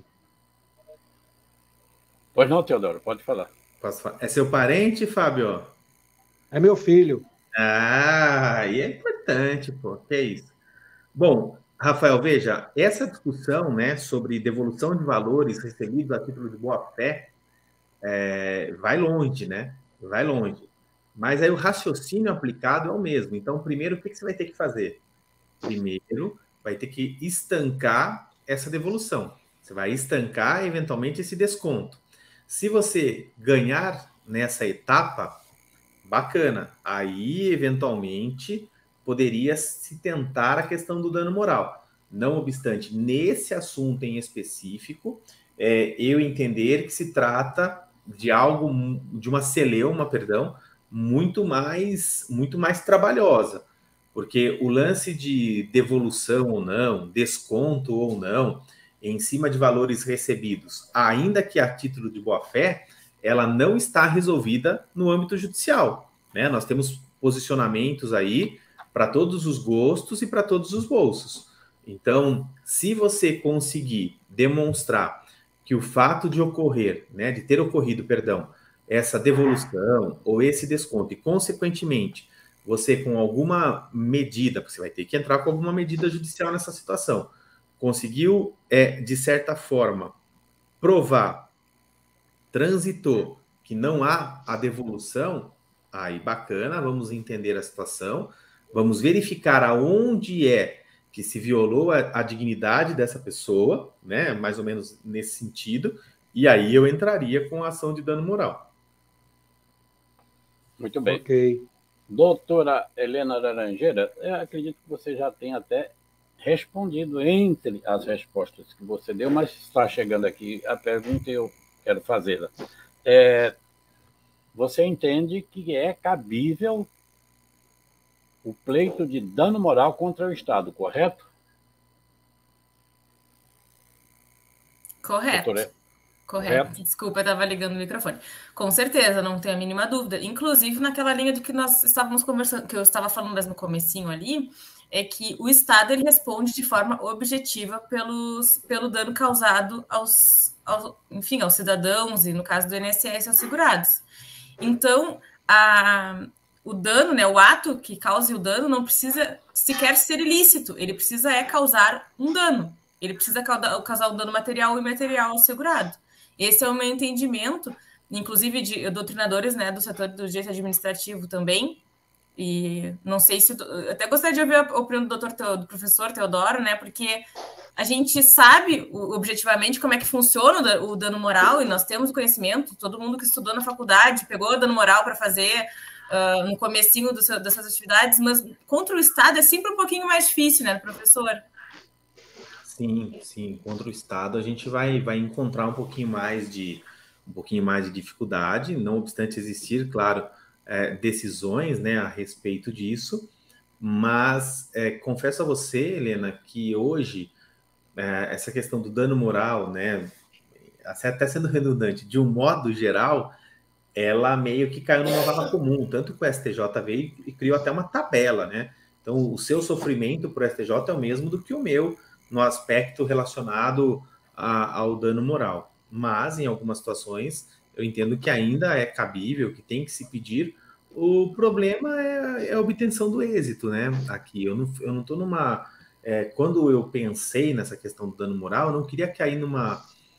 Pois não, Teodoro, pode falar. Posso falar? É seu parente, Fábio? É meu filho. Ah, e é importante, pô. Que é isso? Bom, Rafael, veja, essa discussão, né, sobre devolução de valores recebidos a título de boa-fé é, vai longe, né? Vai longe. Mas aí o raciocínio aplicado é o mesmo. Então, primeiro, o que você vai ter que fazer? Primeiro, vai ter que estancar essa devolução. Você vai estancar, eventualmente, esse desconto. Se você ganhar nessa etapa, bacana. Aí, eventualmente, poderia se tentar a questão do dano moral. Não obstante, nesse assunto em específico, é, eu entender que se trata de algo, de uma celeuma, perdão, muito mais, muito mais trabalhosa. Porque o lance de devolução ou não, desconto ou não, em cima de valores recebidos, ainda que a título de boa-fé, ela não está resolvida no âmbito judicial, né? Nós temos posicionamentos aí para todos os gostos e para todos os bolsos. Então, se você conseguir demonstrar que o fato de ocorrer, né, de ter ocorrido, perdão, essa devolução ou esse desconto, e consequentemente, você com alguma medida, você vai ter que entrar com alguma medida judicial nessa situação, conseguiu, é, de certa forma, provar, transitou, que não há a devolução, aí bacana, vamos entender a situação, vamos verificar aonde é que se violou a, a dignidade dessa pessoa, né, mais ou menos nesse sentido, e aí eu entraria com a ação de dano moral. Muito bem. Ok. Doutora Helena Laranjeira, eu acredito que você já tenha até respondido entre as respostas que você deu, mas está chegando aqui a pergunta e eu quero fazê-la. É, você entende que é cabível o pleito de dano moral contra o Estado, correto? Correto. Doutora, Correto. correto? Desculpa, eu estava ligando o microfone. Com certeza, não tenho a mínima dúvida. Inclusive, naquela linha de que nós estávamos conversando, que eu estava falando mesmo no comecinho ali, é que o Estado ele responde de forma objetiva pelos, pelo dano causado aos, aos, enfim, aos cidadãos, e no caso do I N S S, aos segurados. Então, a, o dano, né, o ato que cause o dano não precisa sequer ser ilícito, ele precisa é causar um dano. Ele precisa causar um dano material ou imaterial ao segurado. Esse é o meu entendimento, inclusive de doutrinadores, né, do setor do direito administrativo também. E não sei se... Eu até gostaria de ouvir a opinião do, doutor, do professor Teodoro, né, porque a gente sabe objetivamente como é que funciona o dano moral, e nós temos o conhecimento, todo mundo que estudou na faculdade pegou o dano moral para fazer uh, no comecinho do seu, dessas atividades, mas contra o Estado é sempre um pouquinho mais difícil, né, professor? Sim, sim. Contra o Estado a gente vai, vai encontrar um pouquinho mais de um pouquinho mais de dificuldade, não obstante existir, claro, é, decisões, né, a respeito disso. Mas é, confesso a você, Helena, que hoje é, essa questão do dano moral, né, até sendo redundante, de um modo geral, ela meio que caiu numa vala comum, tanto que o S T J veio e criou até uma tabela, né? Então, o seu sofrimento para o S T J é o mesmo do que o meu no aspecto relacionado a, ao dano moral. Mas, em algumas situações, eu entendo que ainda é cabível, que tem que se pedir. O problema é, é a obtenção do êxito, né? Aqui, eu não estou eu não tô numa... É, quando eu pensei nessa questão do dano moral, eu não queria cair numa...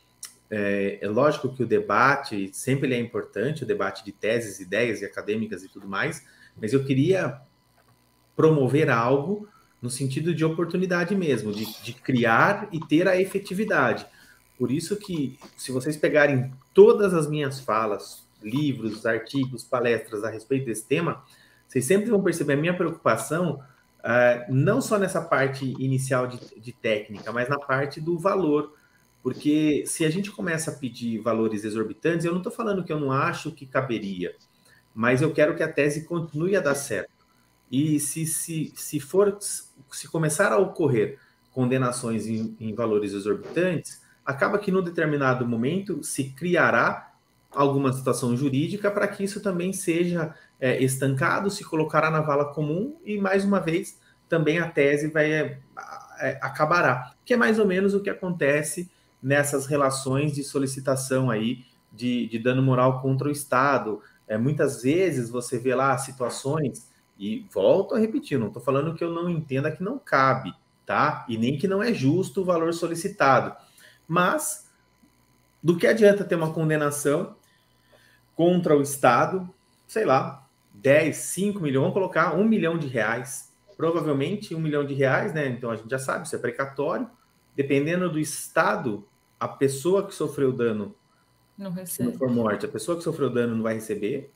É, é lógico que o debate sempre ele é importante, o debate de teses, ideias e acadêmicas e tudo mais, mas eu queria promover algo no sentido de oportunidade mesmo, de, de criar e ter a efetividade. Por isso que, se vocês pegarem todas as minhas falas, livros, artigos, palestras a respeito desse tema, vocês sempre vão perceber a minha preocupação, uh, não só nessa parte inicial de, de técnica, mas na parte do valor. Porque se a gente começa a pedir valores exorbitantes, eu não estou falando que eu não acho que caberia, mas eu quero que a tese continue a dar certo. E se, se, se for, se começar a ocorrer condenações em, em valores exorbitantes, acaba que, num determinado momento, se criará alguma situação jurídica para que isso também seja é, estancado, se colocará na vala comum e, mais uma vez, também a tese vai é, é, acabará. Que é mais ou menos o que acontece nessas relações de solicitação aí de, de dano moral contra o Estado. É, muitas vezes você vê lá situações, e volto a repetir, não estou falando que eu não entenda que não cabe, tá? E nem que não é justo o valor solicitado. Mas, do que adianta ter uma condenação contra o Estado, sei lá, dez, cinco milhões, vamos colocar um milhão de reais. Provavelmente um milhão de reais, né? Então a gente já sabe, isso é precatório. Dependendo do Estado, a pessoa que sofreu dano, não recebe. Se não for morte, a pessoa que sofreu dano não vai receber.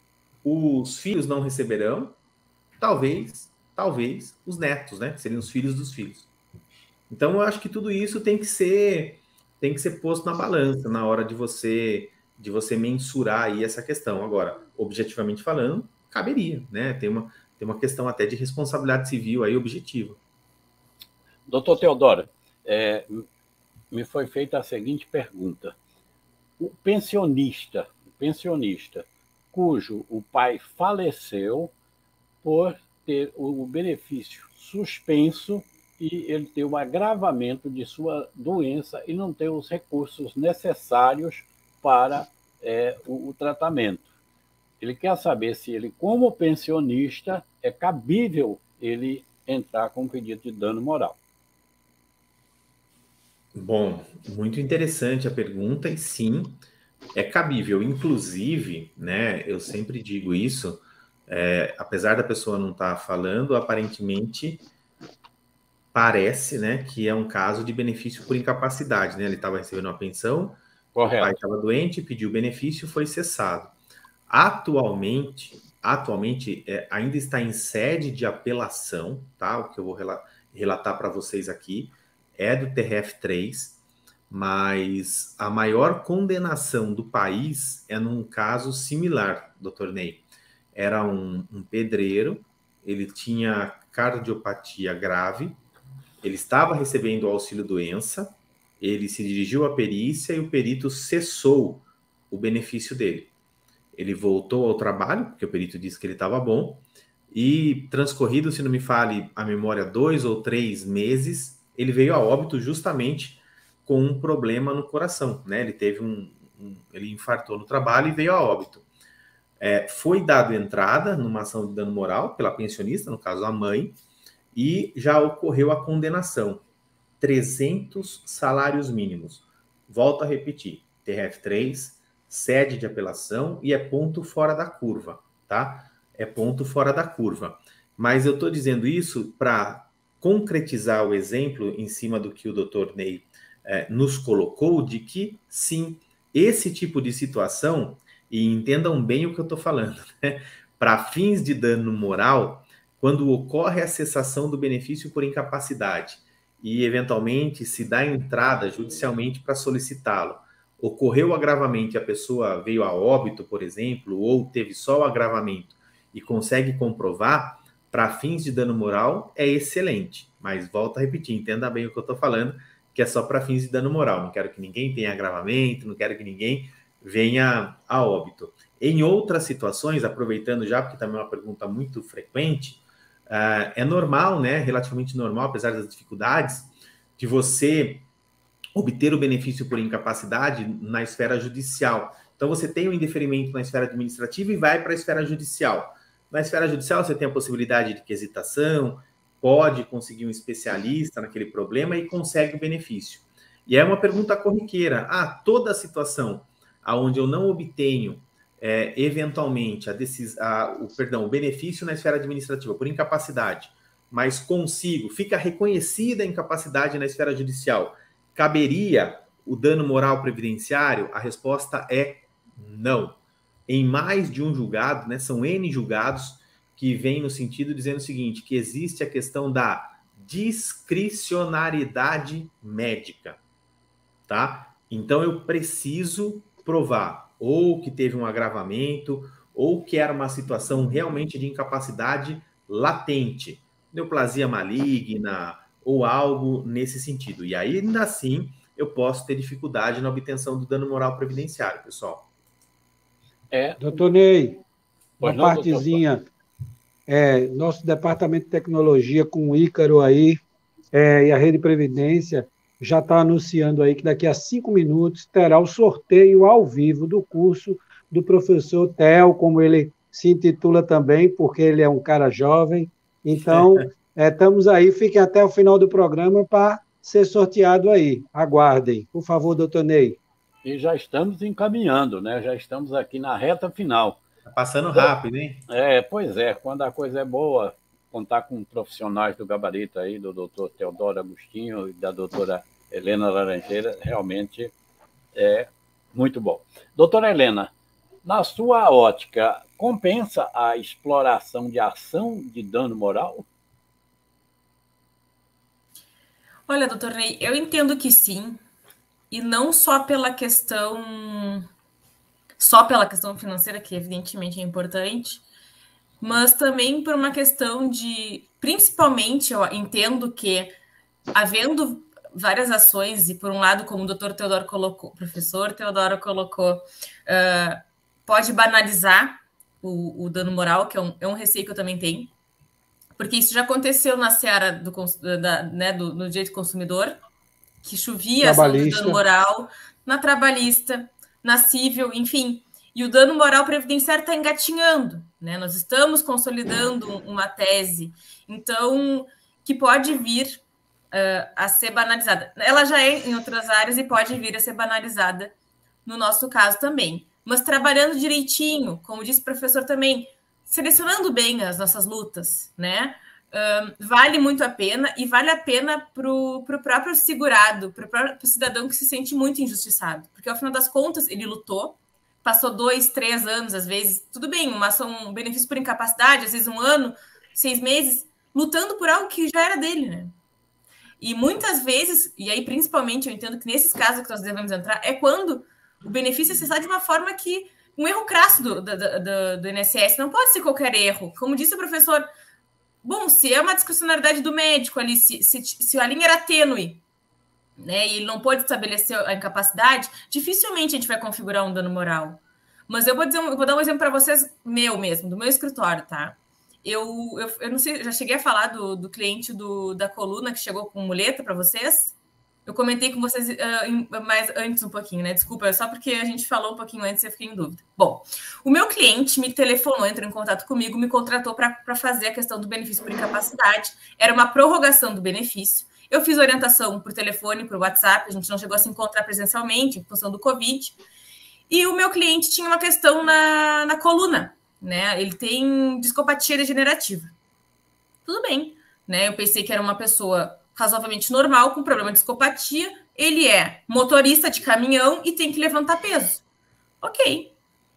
Os filhos não receberão. Talvez, talvez, os netos, né? Seriam os filhos dos filhos. Então, eu acho que tudo isso tem que ser, tem que ser posto na balança na hora de você, de você mensurar aí essa questão. Agora, objetivamente falando, caberia, né? Tem uma, tem uma questão até de responsabilidade civil aí objetiva. Doutor Teodoro, é, me foi feita a seguinte pergunta. O pensionista, o pensionista cujo o pai faleceu por ter o benefício suspenso e ele ter o agravamento de sua doença e não ter os recursos necessários para é, o, o tratamento. Ele quer saber se ele, como pensionista, é cabível ele entrar com um pedido de dano moral. Bom, muito interessante a pergunta, e sim, é cabível. Inclusive, né, eu sempre digo isso, é, apesar da pessoa não estar falando, aparentemente parece, né, que é um caso de benefício por incapacidade, né? Ele estava recebendo uma pensão, Correto. o pai estava doente, pediu benefício, foi cessado. Atualmente, atualmente é, ainda está em sede de apelação, tá? O que eu vou relatar para vocês aqui é do T R F três, mas a maior condenação do país é num caso similar, doutor Ney. Era um, um pedreiro, ele tinha cardiopatia grave, ele estava recebendo auxílio-doença, ele se dirigiu à perícia e o perito cessou o benefício dele. Ele voltou ao trabalho, porque o perito disse que ele estava bom, e transcorrido, se não me fale a memória, dois ou três meses, ele veio a óbito justamente com um problema no coração, né? Ele teve um, um ele infartou no trabalho e veio a óbito. É, foi dado entrada numa ação de dano moral pela pensionista, no caso a mãe, e já ocorreu a condenação. trezentos salários mínimos. Volto a repetir, T R F três, sede de apelação, e é ponto fora da curva, tá? É ponto fora da curva. Mas eu estou dizendo isso para concretizar o exemplo em cima do que o doutor Ney eh, nos colocou, de que, sim, esse tipo de situação, e entendam bem o que eu estou falando, né? Para fins de dano moral, quando ocorre a cessação do benefício por incapacidade e, eventualmente, se dá entrada judicialmente para solicitá-lo, ocorreu o agravamento e a pessoa veio a óbito, por exemplo, ou teve só o agravamento e consegue comprovar, para fins de dano moral, é excelente. Mas, volto a repetir, entenda bem o que eu estou falando, que é só para fins de dano moral. Não quero que ninguém tenha agravamento, não quero que ninguém venha a óbito. Em outras situações, aproveitando já, porque também é uma pergunta muito frequente, uh, é normal, né, relativamente normal, apesar das dificuldades, de você obter o benefício por incapacidade na esfera judicial. Então, você tem o indeferimento na esfera administrativa e vai para a esfera judicial. Na esfera judicial, você tem a possibilidade de quesitação, pode conseguir um especialista naquele problema e consegue o benefício. E é uma pergunta corriqueira. Ah, toda a situação onde eu não obtenho, é, eventualmente, a decis... a, o, perdão, o benefício na esfera administrativa por incapacidade, mas consigo, fica reconhecida a incapacidade na esfera judicial, caberia o dano moral previdenciário? A resposta é não. Em mais de um julgado, né, são N julgados que vêm no sentido dizendo o seguinte, que existe a questão da discricionariedade médica, tá? Então eu preciso provar ou que teve um agravamento ou que era uma situação realmente de incapacidade latente, neoplasia maligna ou algo nesse sentido. E aí, ainda assim, eu posso ter dificuldade na obtenção do dano moral previdenciário, pessoal. É. Doutor Ney, uma não, partezinha, é, nosso departamento de tecnologia com o Ícaro aí, é, e a Rede Previdência já está anunciando aí que daqui a cinco minutos terá o sorteio ao vivo do curso do professor Theo, como ele se intitula também, porque ele é um cara jovem. Então, é, estamos aí, fiquem até o final do programa para ser sorteado aí. Aguardem. Por favor, doutor Ney. E já estamos encaminhando, né? Já estamos aqui na reta final. Tá passando rápido, hein? É, pois é, quando a coisa é boa, contar com profissionais do gabarito aí, do doutor Teodoro Agostinho e da doutora Helena Laranjeira, realmente é muito bom. Doutora Helena, na sua ótica, compensa a exploração de ação de dano moral? Olha, doutor Ney, eu entendo que sim, e não só pela questão, só pela questão financeira, que evidentemente é importante, mas também por uma questão de, principalmente, eu entendo que, havendo várias ações, e por um lado, como o doutor Teodoro colocou, o professor Teodoro colocou, uh, pode banalizar o, o dano moral, que é um, é um receio que eu também tenho, porque isso já aconteceu na seara do, da, né, do, no direito consumidor, que chovia ação de dano moral, na trabalhista, na civil, enfim, e o dano moral previdenciário está engatinhando, né? Nós estamos consolidando uma tese, então, que pode vir uh, a ser banalizada. Ela já é em outras áreas e pode vir a ser banalizada no nosso caso também. Mas trabalhando direitinho, como disse o professor também, selecionando bem as nossas lutas, né? Um, vale muito a pena, e vale a pena para o próprio segurado, para o próprio cidadão que se sente muito injustiçado, porque ao final das contas ele lutou, passou dois, três anos, às vezes, tudo bem, uma ação, um benefício por incapacidade, às vezes um ano, seis meses, lutando por algo que já era dele, né? E muitas vezes, e aí principalmente eu entendo que nesses casos que nós devemos entrar, é quando o benefício é cessado de uma forma que, um erro crasso do, do, do, do I N S S, não pode ser qualquer erro. Como disse o professor, bom, se é uma discricionalidade do médico ali, se, se, se a linha era tênue, né, e ele não pode estabelecer a incapacidade, dificilmente a gente vai configurar um dano moral. Mas eu vou, dizer, eu vou dar um exemplo para vocês, meu mesmo, do meu escritório, tá? Eu, eu, eu não sei, já cheguei a falar do, do cliente do, da coluna que chegou com muleta para vocês? Eu comentei com vocês uh, mais antes um pouquinho, né? Desculpa, só porque a gente falou um pouquinho antes e eu fiquei em dúvida. Bom, o meu cliente me telefonou, entrou em contato comigo, me contratou para fazer a questão do benefício por incapacidade. Era uma prorrogação do benefício. Eu fiz orientação por telefone, por WhatsApp, a gente não chegou a se encontrar presencialmente, em função do Covid. E o meu cliente tinha uma questão na, na coluna, né? Ele tem discopatia degenerativa. Tudo bem, né? Eu pensei que era uma pessoa razoavelmente normal, com problema de discopatia. Ele é motorista de caminhão e tem que levantar peso. Ok.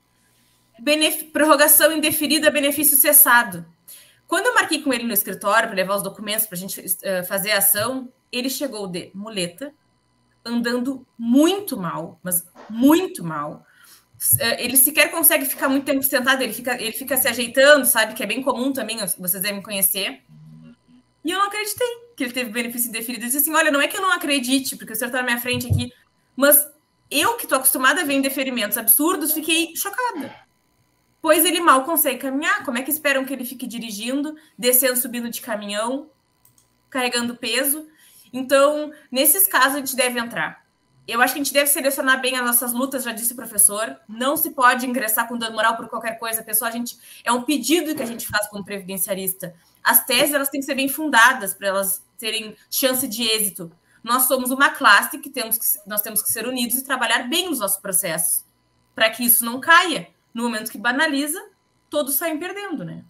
Benef... Prorrogação indeferida, benefício cessado. Quando eu marquei com ele no escritório para levar os documentos para a gente uh, fazer a ação, ele chegou de muleta, andando muito mal, mas muito mal. Uh, ele sequer consegue ficar muito tempo sentado, ele fica, ele fica se ajeitando, sabe? Que é bem comum também, vocês devem conhecer. E eu não acreditei que ele teve benefício indeferido. Eu disse assim, olha, não é que eu não acredite, porque o senhor está na minha frente aqui, mas eu, que estou acostumada a ver indeferimentos absurdos, fiquei chocada. Pois ele mal consegue caminhar. Como é que esperam que ele fique dirigindo, descendo, subindo de caminhão, carregando peso? Então, nesses casos, a gente deve entrar. Eu acho que a gente deve selecionar bem as nossas lutas, já disse o professor. Não se pode ingressar com dano moral por qualquer coisa. Pessoal, a gente, é um pedido que a gente faz como previdenciarista. As teses, elas têm que ser bem fundadas para elas terem chance de êxito. Nós somos uma classe que, temos que nós temos que ser unidos e trabalhar bem nos nossos processos, para que isso não caia. No momento que banaliza, todos saem perdendo, né?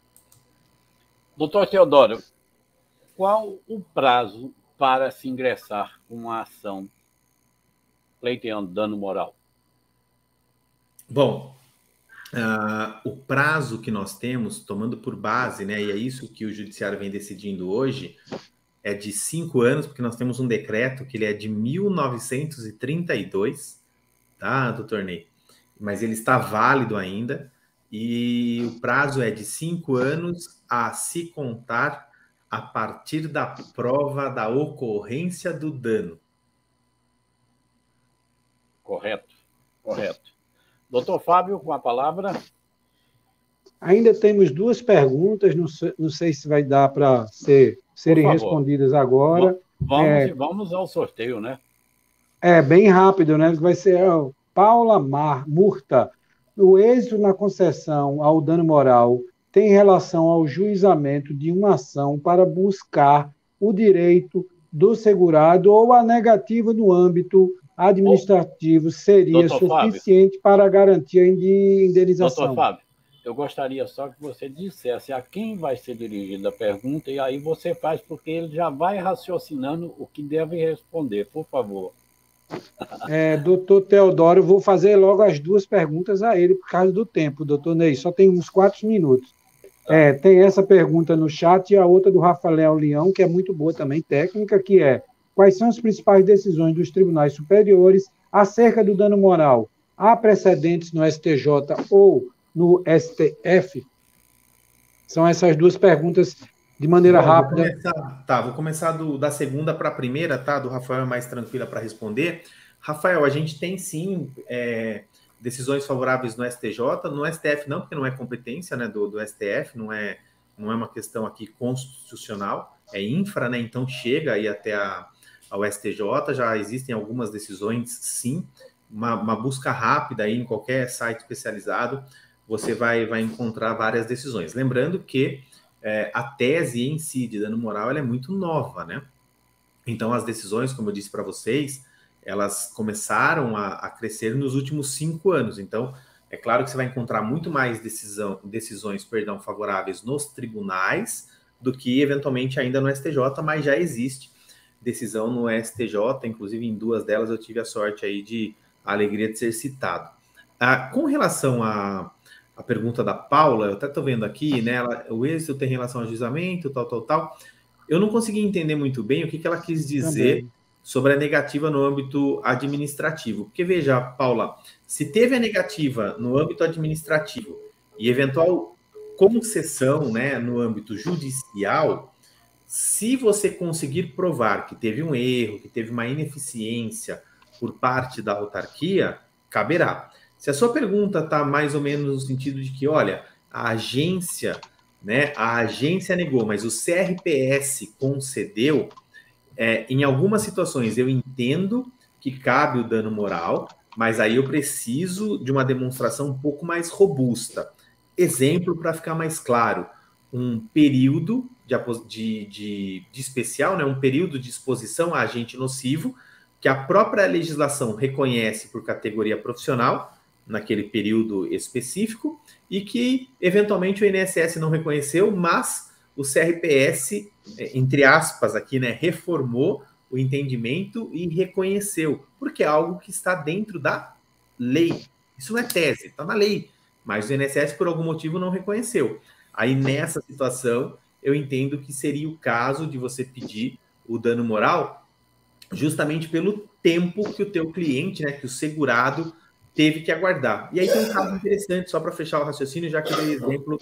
Doutor Teodoro, qual o prazo para se ingressar com uma ação pleiteando dano moral? Bom, uh, o prazo que nós temos, tomando por base, né, e é isso que o judiciário vem decidindo hoje, é de cinco anos, porque nós temos um decreto que ele é de mil novecentos e trinta e dois, tá, doutor Ney? Mas ele está válido ainda, e o prazo é de cinco anos a se contar a partir da prova da ocorrência do dano. Correto, correto. Doutor Fábio, com a palavra. Ainda temos duas perguntas, não sei, não sei se vai dar para ser, serem respondidas agora. Vamos, é, vamos ao sorteio, né? É, bem rápido, né? Vai ser ó, Paula Mar, Murta. O êxito na concessão ao dano moral tem relação ao juizamento de uma ação para buscar o direito do segurado ou a negativa no âmbito administrativo seria Doutor suficiente Fábio, para garantia de indenização. Doutor Fábio, eu gostaria só que você dissesse a quem vai ser dirigida a pergunta e aí você faz, porque ele já vai raciocinando o que deve responder, por favor. É, doutor Teodoro, vou fazer logo as duas perguntas a ele por causa do tempo, doutor Ney, só tem uns quatro minutos. Tá. É, tem essa pergunta no chat e a outra do Rafael Leão, que é muito boa também, técnica, que é: quais são as principais decisões dos tribunais superiores acerca do dano moral? Há precedentes no S T J ou no S T F? São essas duas perguntas de maneira Bom, rápida. Vou começar, tá, vou começar do, da segunda para a primeira, tá? Do Rafael é mais tranquila para responder. Rafael, a gente tem sim é, decisões favoráveis no S T J, no S T F não, porque não é competência, né, do, do S T F, não é não é uma questão aqui constitucional, é infra, né? Então chega aí até a, ao S T J, já existem algumas decisões, sim, uma, uma busca rápida aí em qualquer site especializado, você vai, vai encontrar várias decisões. Lembrando que é, a tese em si de dano moral ela é muito nova, né? Então as decisões, como eu disse para vocês, elas começaram a, a crescer nos últimos cinco anos. Então, é claro que você vai encontrar muito mais decisão, decisões perdão, favoráveis nos tribunais do que, eventualmente, ainda no S T J, mas já existe decisão no S T J, inclusive em duas delas eu tive a sorte aí de a alegria de ser citado. Ah, com relação à, à pergunta da Paula, eu até estou vendo aqui, né, ela, o êxito tem relação ao ajuizamento, tal, tal, tal. Eu não consegui entender muito bem o que, que ela quis dizer também sobre a negativa no âmbito administrativo. Porque, veja, Paula, se teve a negativa no âmbito administrativo e eventual concessão, né, no âmbito judicial, se você conseguir provar que teve um erro, que teve uma ineficiência por parte da autarquia, caberá. Se a sua pergunta está mais ou menos no sentido de que, olha, a agência, né, a agência negou, mas o C R P S concedeu, É, em algumas situações eu entendo que cabe o dano moral, mas aí eu preciso de uma demonstração um pouco mais robusta. Exemplo, para ficar mais claro, um período de, de, de, de especial, né, um período de exposição a agente nocivo, que a própria legislação reconhece por categoria profissional, naquele período específico, e que, eventualmente, o I N S S não reconheceu, mas o C R P S, entre aspas aqui, né, reformou o entendimento e reconheceu, porque é algo que está dentro da lei. Isso não é tese, está na lei, mas o I N S S, por algum motivo, não reconheceu. Aí, nessa situação, eu entendo que seria o caso de você pedir o dano moral justamente pelo tempo que o teu cliente, né, que o segurado, teve que aguardar. E aí tem um caso interessante, só para fechar o raciocínio, já que eu dei exemplo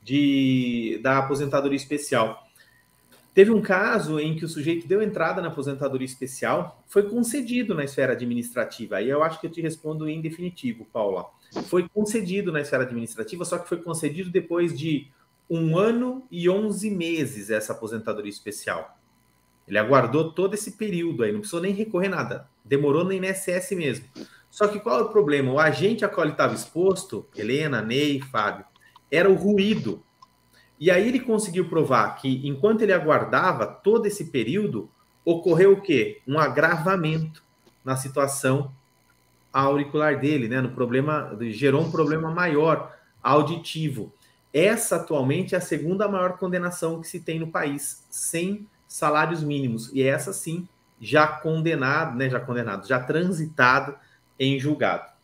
De, da aposentadoria especial. Teve um caso em que o sujeito deu entrada na aposentadoria especial, foi concedido na esfera administrativa. Aí eu acho que eu te respondo em definitivo, Paula. Foi concedido na esfera administrativa, só que foi concedido depois de um ano e onze meses essa aposentadoria especial. Ele aguardou todo esse período aí, não precisou nem recorrer nada. Demorou no I N S S mesmo. Só que qual é o problema? O agente a qual ele estava exposto, Helena, Ney, Fábio, era o ruído. E aí ele conseguiu provar que, enquanto ele aguardava todo esse período, ocorreu o quê? Um agravamento na situação auricular dele, né? No problema, gerou um problema maior auditivo. Essa, atualmente, é a segunda maior condenação que se tem no país, sem salários mínimos. E essa, sim, já condenado, né? Já condenado, já transitado em julgado.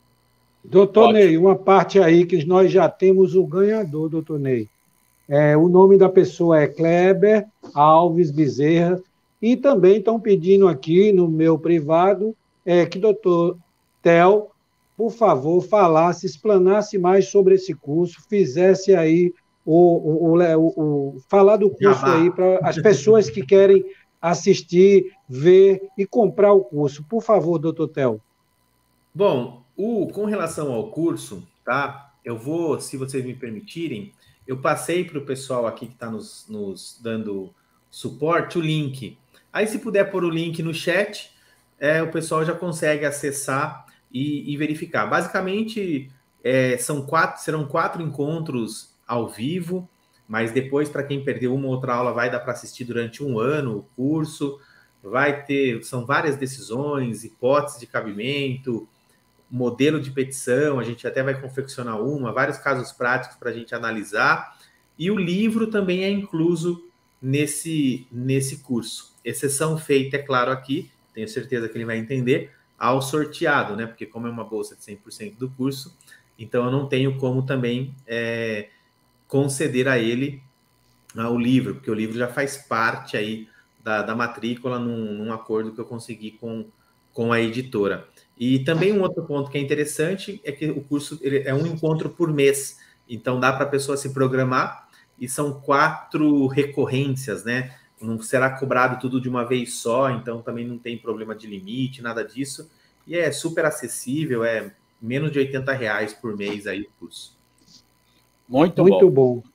Doutor Ótimo. Ney, uma parte aí que nós já temos o ganhador, doutor Ney. É, o nome da pessoa é Kleber Alves Bezerra, e também estão pedindo aqui no meu privado é, que doutor Theo, por favor, falasse, explanasse mais sobre esse curso, fizesse aí o, o, o, o, o falar do curso aí para as pessoas que querem assistir, ver e comprar o curso. Por favor, doutor Theo. Bom, o, com relação ao curso, tá? Eu vou, se vocês me permitirem, eu passei para o pessoal aqui que está nos, nos dando suporte o link. Aí, se puder pôr o link no chat, é, o pessoal já consegue acessar e, e verificar. Basicamente, é, são quatro, serão quatro encontros ao vivo, mas depois, para quem perdeu uma ou outra aula, vai dar para assistir durante um ano o curso. Vai ter, são várias decisões, hipóteses de cabimento, modelo de petição, a gente até vai confeccionar uma, vários casos práticos para a gente analisar, e o livro também é incluso nesse, nesse curso. Exceção feita, é claro, aqui, tenho certeza que ele vai entender, ao sorteado, né? Porque como é uma bolsa de cem por cento do curso, então eu não tenho como também é, conceder a ele ah, o livro, porque o livro já faz parte aí da, da matrícula num, num acordo que eu consegui com, com a editora. E também um outro ponto que é interessante é que o curso ele é um encontro por mês, então dá para a pessoa se programar, e são quatro recorrências, né? Não será cobrado tudo de uma vez só, então também não tem problema de limite, nada disso, e é super acessível, é menos de oitenta reais por mês aí o curso. Muito, Muito bom. bom.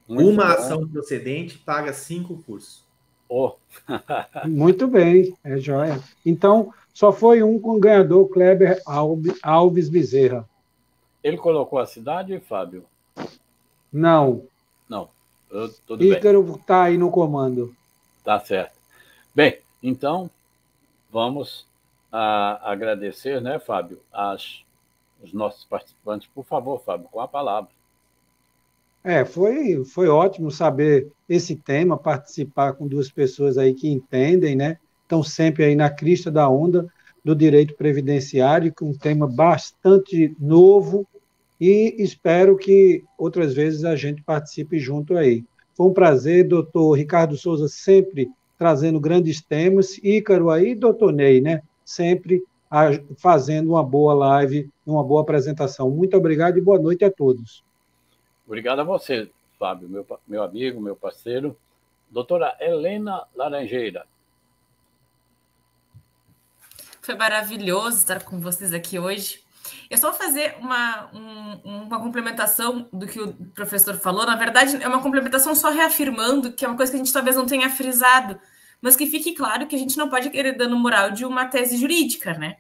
Muito uma bom. Ação procedente paga cinco cursos. Oh. Muito bem, é joia. Então, só foi um com o ganhador, Kleber Alves Bezerra. Ele colocou a cidade, Fábio? Não. Não, eu, tudo bem. Ícaro está aí no comando. Tá certo. Bem, então, vamos a, agradecer, né, Fábio, as, os nossos participantes. Por favor, Fábio, com a palavra. É, foi, foi ótimo saber esse tema, participar com duas pessoas aí que entendem, né? Estão sempre aí na crista da onda do direito previdenciário, com um tema bastante novo, e espero que outras vezes a gente participe junto aí. Foi um prazer, doutor Ricardo Souza, sempre trazendo grandes temas, Ícaro aí, doutor Ney, né? Sempre fazendo uma boa live, uma boa apresentação. Muito obrigado e boa noite a todos. Obrigado a você, Fábio, meu, meu amigo, meu parceiro. Doutora Helena Laranjeira. Foi maravilhoso estar com vocês aqui hoje. Eu só vou fazer uma, um, uma complementação do que o professor falou. Na verdade, é uma complementação só reafirmando, que é uma coisa que a gente talvez não tenha frisado, mas que fique claro que a gente não pode querer dano moral de uma tese jurídica, né?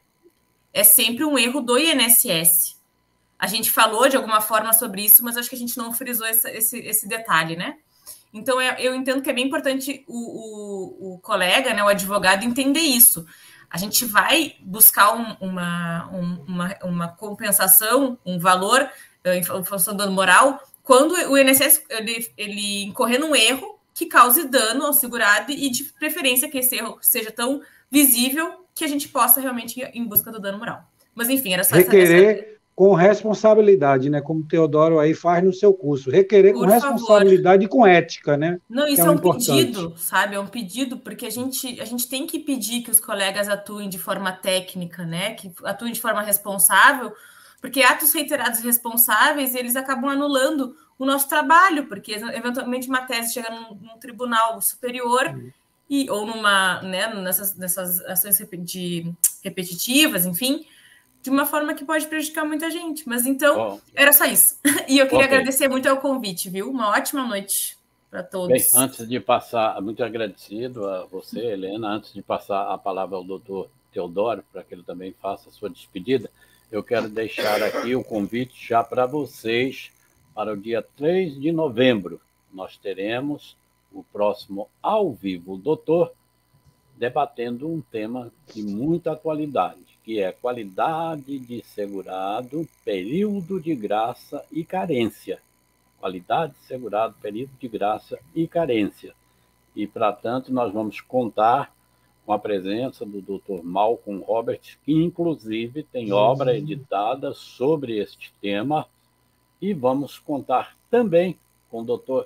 É sempre um erro do I N S S. A gente falou de alguma forma sobre isso, mas acho que a gente não frisou esse, esse, esse detalhe, né? Então, eu entendo que é bem importante o, o, o colega, né, o advogado, entender isso. A gente vai buscar um, uma, um, uma, uma compensação, um valor em função do dano moral, quando o I N S S ele, ele incorrer num erro que cause dano ao segurado e, de preferência, que esse erro seja tão visível que a gente possa realmente ir em busca do dano moral. Mas, enfim, era só Requerer... essa... essa... com responsabilidade, né? Como o Teodoro aí faz no seu curso. Requerer Por com responsabilidade favor. e com ética, né? Não, isso é, é um importante. pedido, sabe? É um pedido, porque a gente, a gente tem que pedir que os colegas atuem de forma técnica, né? Que atuem de forma responsável, porque atos reiterados irresponsáveis, eles acabam anulando o nosso trabalho, porque eventualmente uma tese chega num, num tribunal superior uhum. e, ou numa, né, nessas, nessas ações de, repetitivas, enfim, de uma forma que pode prejudicar muita gente. Mas então, oh. era só isso. E eu queria okay. agradecer muito ao convite, viu? Uma ótima noite para todos. Bem, antes de passar, muito agradecido a você, Helena, antes de passar a palavra ao doutor Teodoro, para que ele também faça a sua despedida, eu quero deixar aqui o convite já para vocês para o dia três de novembro. Nós teremos o próximo ao vivo, o doutor, debatendo um tema de muita atualidade, que é qualidade de segurado, período de graça e carência. Qualidade de segurado, período de graça e carência. E, para tanto, nós vamos contar com a presença do doutor Malcolm Roberts, que, inclusive, tem obra editada sobre este tema, e vamos contar também com o doutor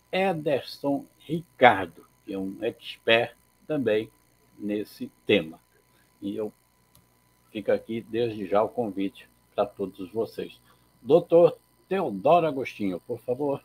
Ederson Ricardo, que é um expert também nesse tema. E eu fico aqui, desde já, o convite para todos vocês. Doutor Teodoro Agostinho, por favor.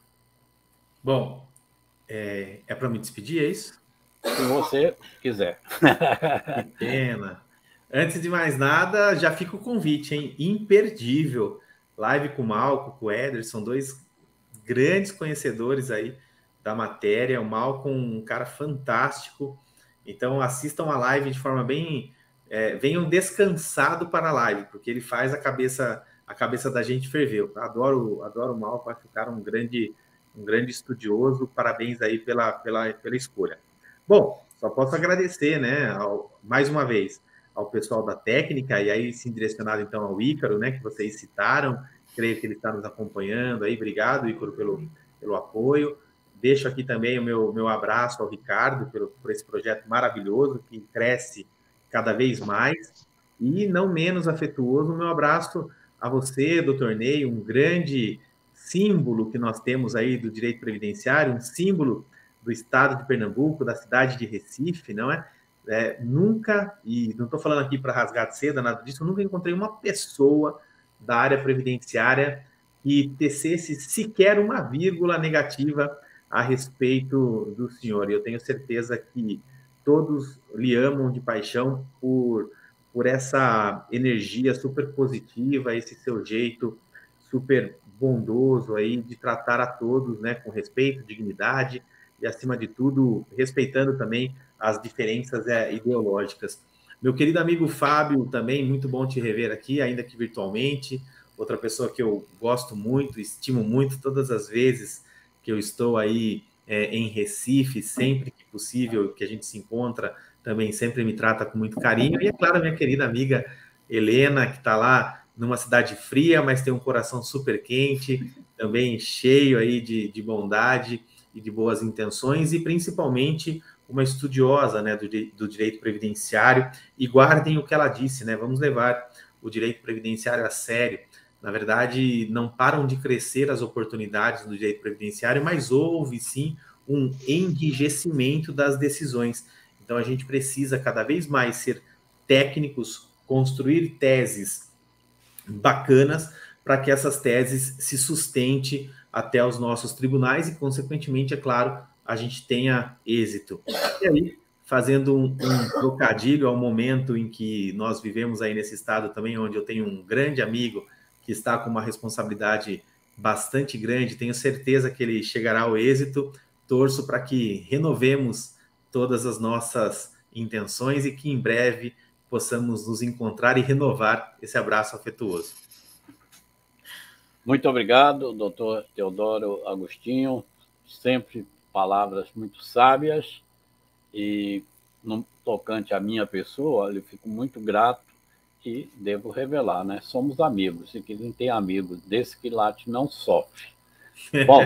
Bom, é, é para me despedir, é isso? Se você quiser. Que pena. Antes de mais nada, já fica o convite, hein? Imperdível. Live com o Malco, com o Ederson, dois grandes conhecedores aí da matéria. O Malco, um cara fantástico. Então, assistam a live de forma bem... É, venham descansado para a live, porque ele faz a cabeça, a cabeça da gente ferver. Eu adoro, adoro o Malco, acho que o cara um grande, um grande estudioso. Parabéns aí pela, pela, pela escolha. Bom, só posso agradecer, né, ao, mais uma vez, ao pessoal da técnica, e aí sim direcionado então ao Ícaro, né, que vocês citaram. Creio que ele está nos acompanhando aí. Obrigado, Ícaro, pelo, pelo apoio. Deixo aqui também o meu, meu abraço ao Ricardo pelo, por esse projeto maravilhoso que cresce cada vez mais. E, não menos afetuoso, o meu abraço a você, doutor Ney, um grande símbolo que nós temos aí do direito previdenciário, um símbolo do estado de Pernambuco, da cidade de Recife, não é? É nunca, e não estou falando aqui para rasgar de seda, nada disso, eu nunca encontrei uma pessoa da área previdenciária que tecesse sequer uma vírgula negativa a respeito do senhor. E eu tenho certeza que todos lhe amam de paixão por, por essa energia super positiva, esse seu jeito super bondoso aí de tratar a todos, né, com respeito, dignidade e, acima de tudo, respeitando também as diferenças é, ideológicas. Meu querido amigo Fábio, também muito bom te rever aqui, ainda que virtualmente. Outra pessoa que eu gosto muito, estimo muito todas as vezes que eu estou aí é, em Recife, sempre que possível, que a gente se encontra, também sempre me trata com muito carinho. E, é claro, minha querida amiga Helena, que está lá numa cidade fria, mas tem um coração super quente, também cheio aí de, de bondade e de boas intenções, e principalmente uma estudiosa, né, do, do direito previdenciário. E guardem o que ela disse, né? Vamos levar o direito previdenciário a sério. Na verdade, não param de crescer as oportunidades do direito previdenciário, mas houve sim um enrijecimento das decisões. Então, a gente precisa cada vez mais ser técnicos, construir teses bacanas para que essas teses se sustente até os nossos tribunais e, consequentemente, é claro, a gente tenha êxito. E aí, fazendo um, um trocadilho ao momento em que nós vivemos aí nesse estado também, onde eu tenho um grande amigo que está com uma responsabilidade bastante grande, tenho certeza que ele chegará ao êxito, torço para que renovemos todas as nossas intenções e que em breve possamos nos encontrar e renovar esse abraço afetuoso. Muito obrigado, doutor Teodoro Agostinho, sempre palavras muito sábias, e no tocante à minha pessoa, eu fico muito grato e devo revelar, né? Somos amigos, e quem tem amigos desse quilate não sofre. Bom,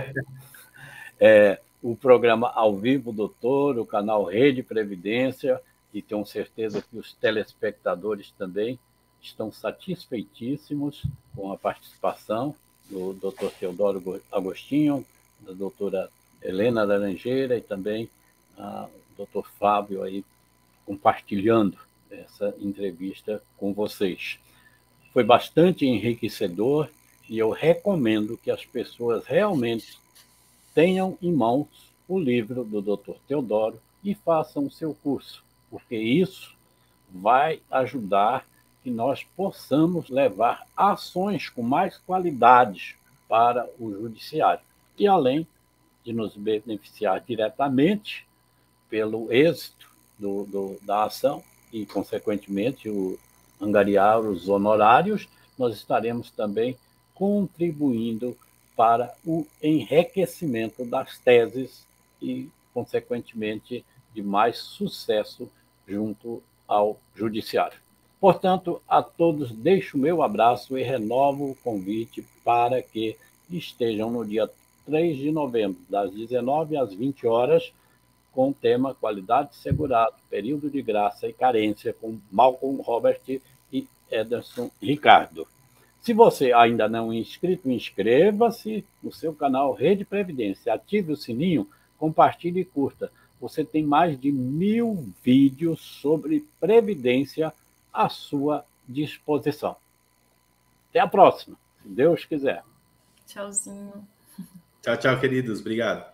é, o programa Ao Vivo Doutor, o canal Rede Previdência, e tenho certeza que os telespectadores também estão satisfeitíssimos com a participação do doutor Teodoro Agostinho, da doutora Helena Laranjeira e também ah, o doutor Fábio aí compartilhando essa entrevista com vocês. Foi bastante enriquecedor e eu recomendo que as pessoas realmente tenham em mãos o livro do doutor Teodoro e façam o seu curso, porque isso vai ajudar que nós possamos levar ações com mais qualidade para o judiciário. E além de nos beneficiar diretamente pelo êxito do, do, da ação e, consequentemente, o angariar os honorários, nós estaremos também contribuindo para o enriquecimento das teses e, consequentemente, de mais sucesso junto ao judiciário. Portanto, a todos deixo o meu abraço e renovo o convite para que estejam no dia três de novembro, das dezenove às vinte horas, com o tema Qualidade Segurado, Período de Graça e Carência, com Malcolm Robert e Ederson Ricardo. Se você ainda não é inscrito, inscreva-se no seu canal Rede Previdência, ative o sininho, compartilhe e curta. Você tem mais de mil vídeos sobre previdência à sua disposição. Até a próxima, se Deus quiser. Tchauzinho. Tchau, tchau, queridos. Obrigado.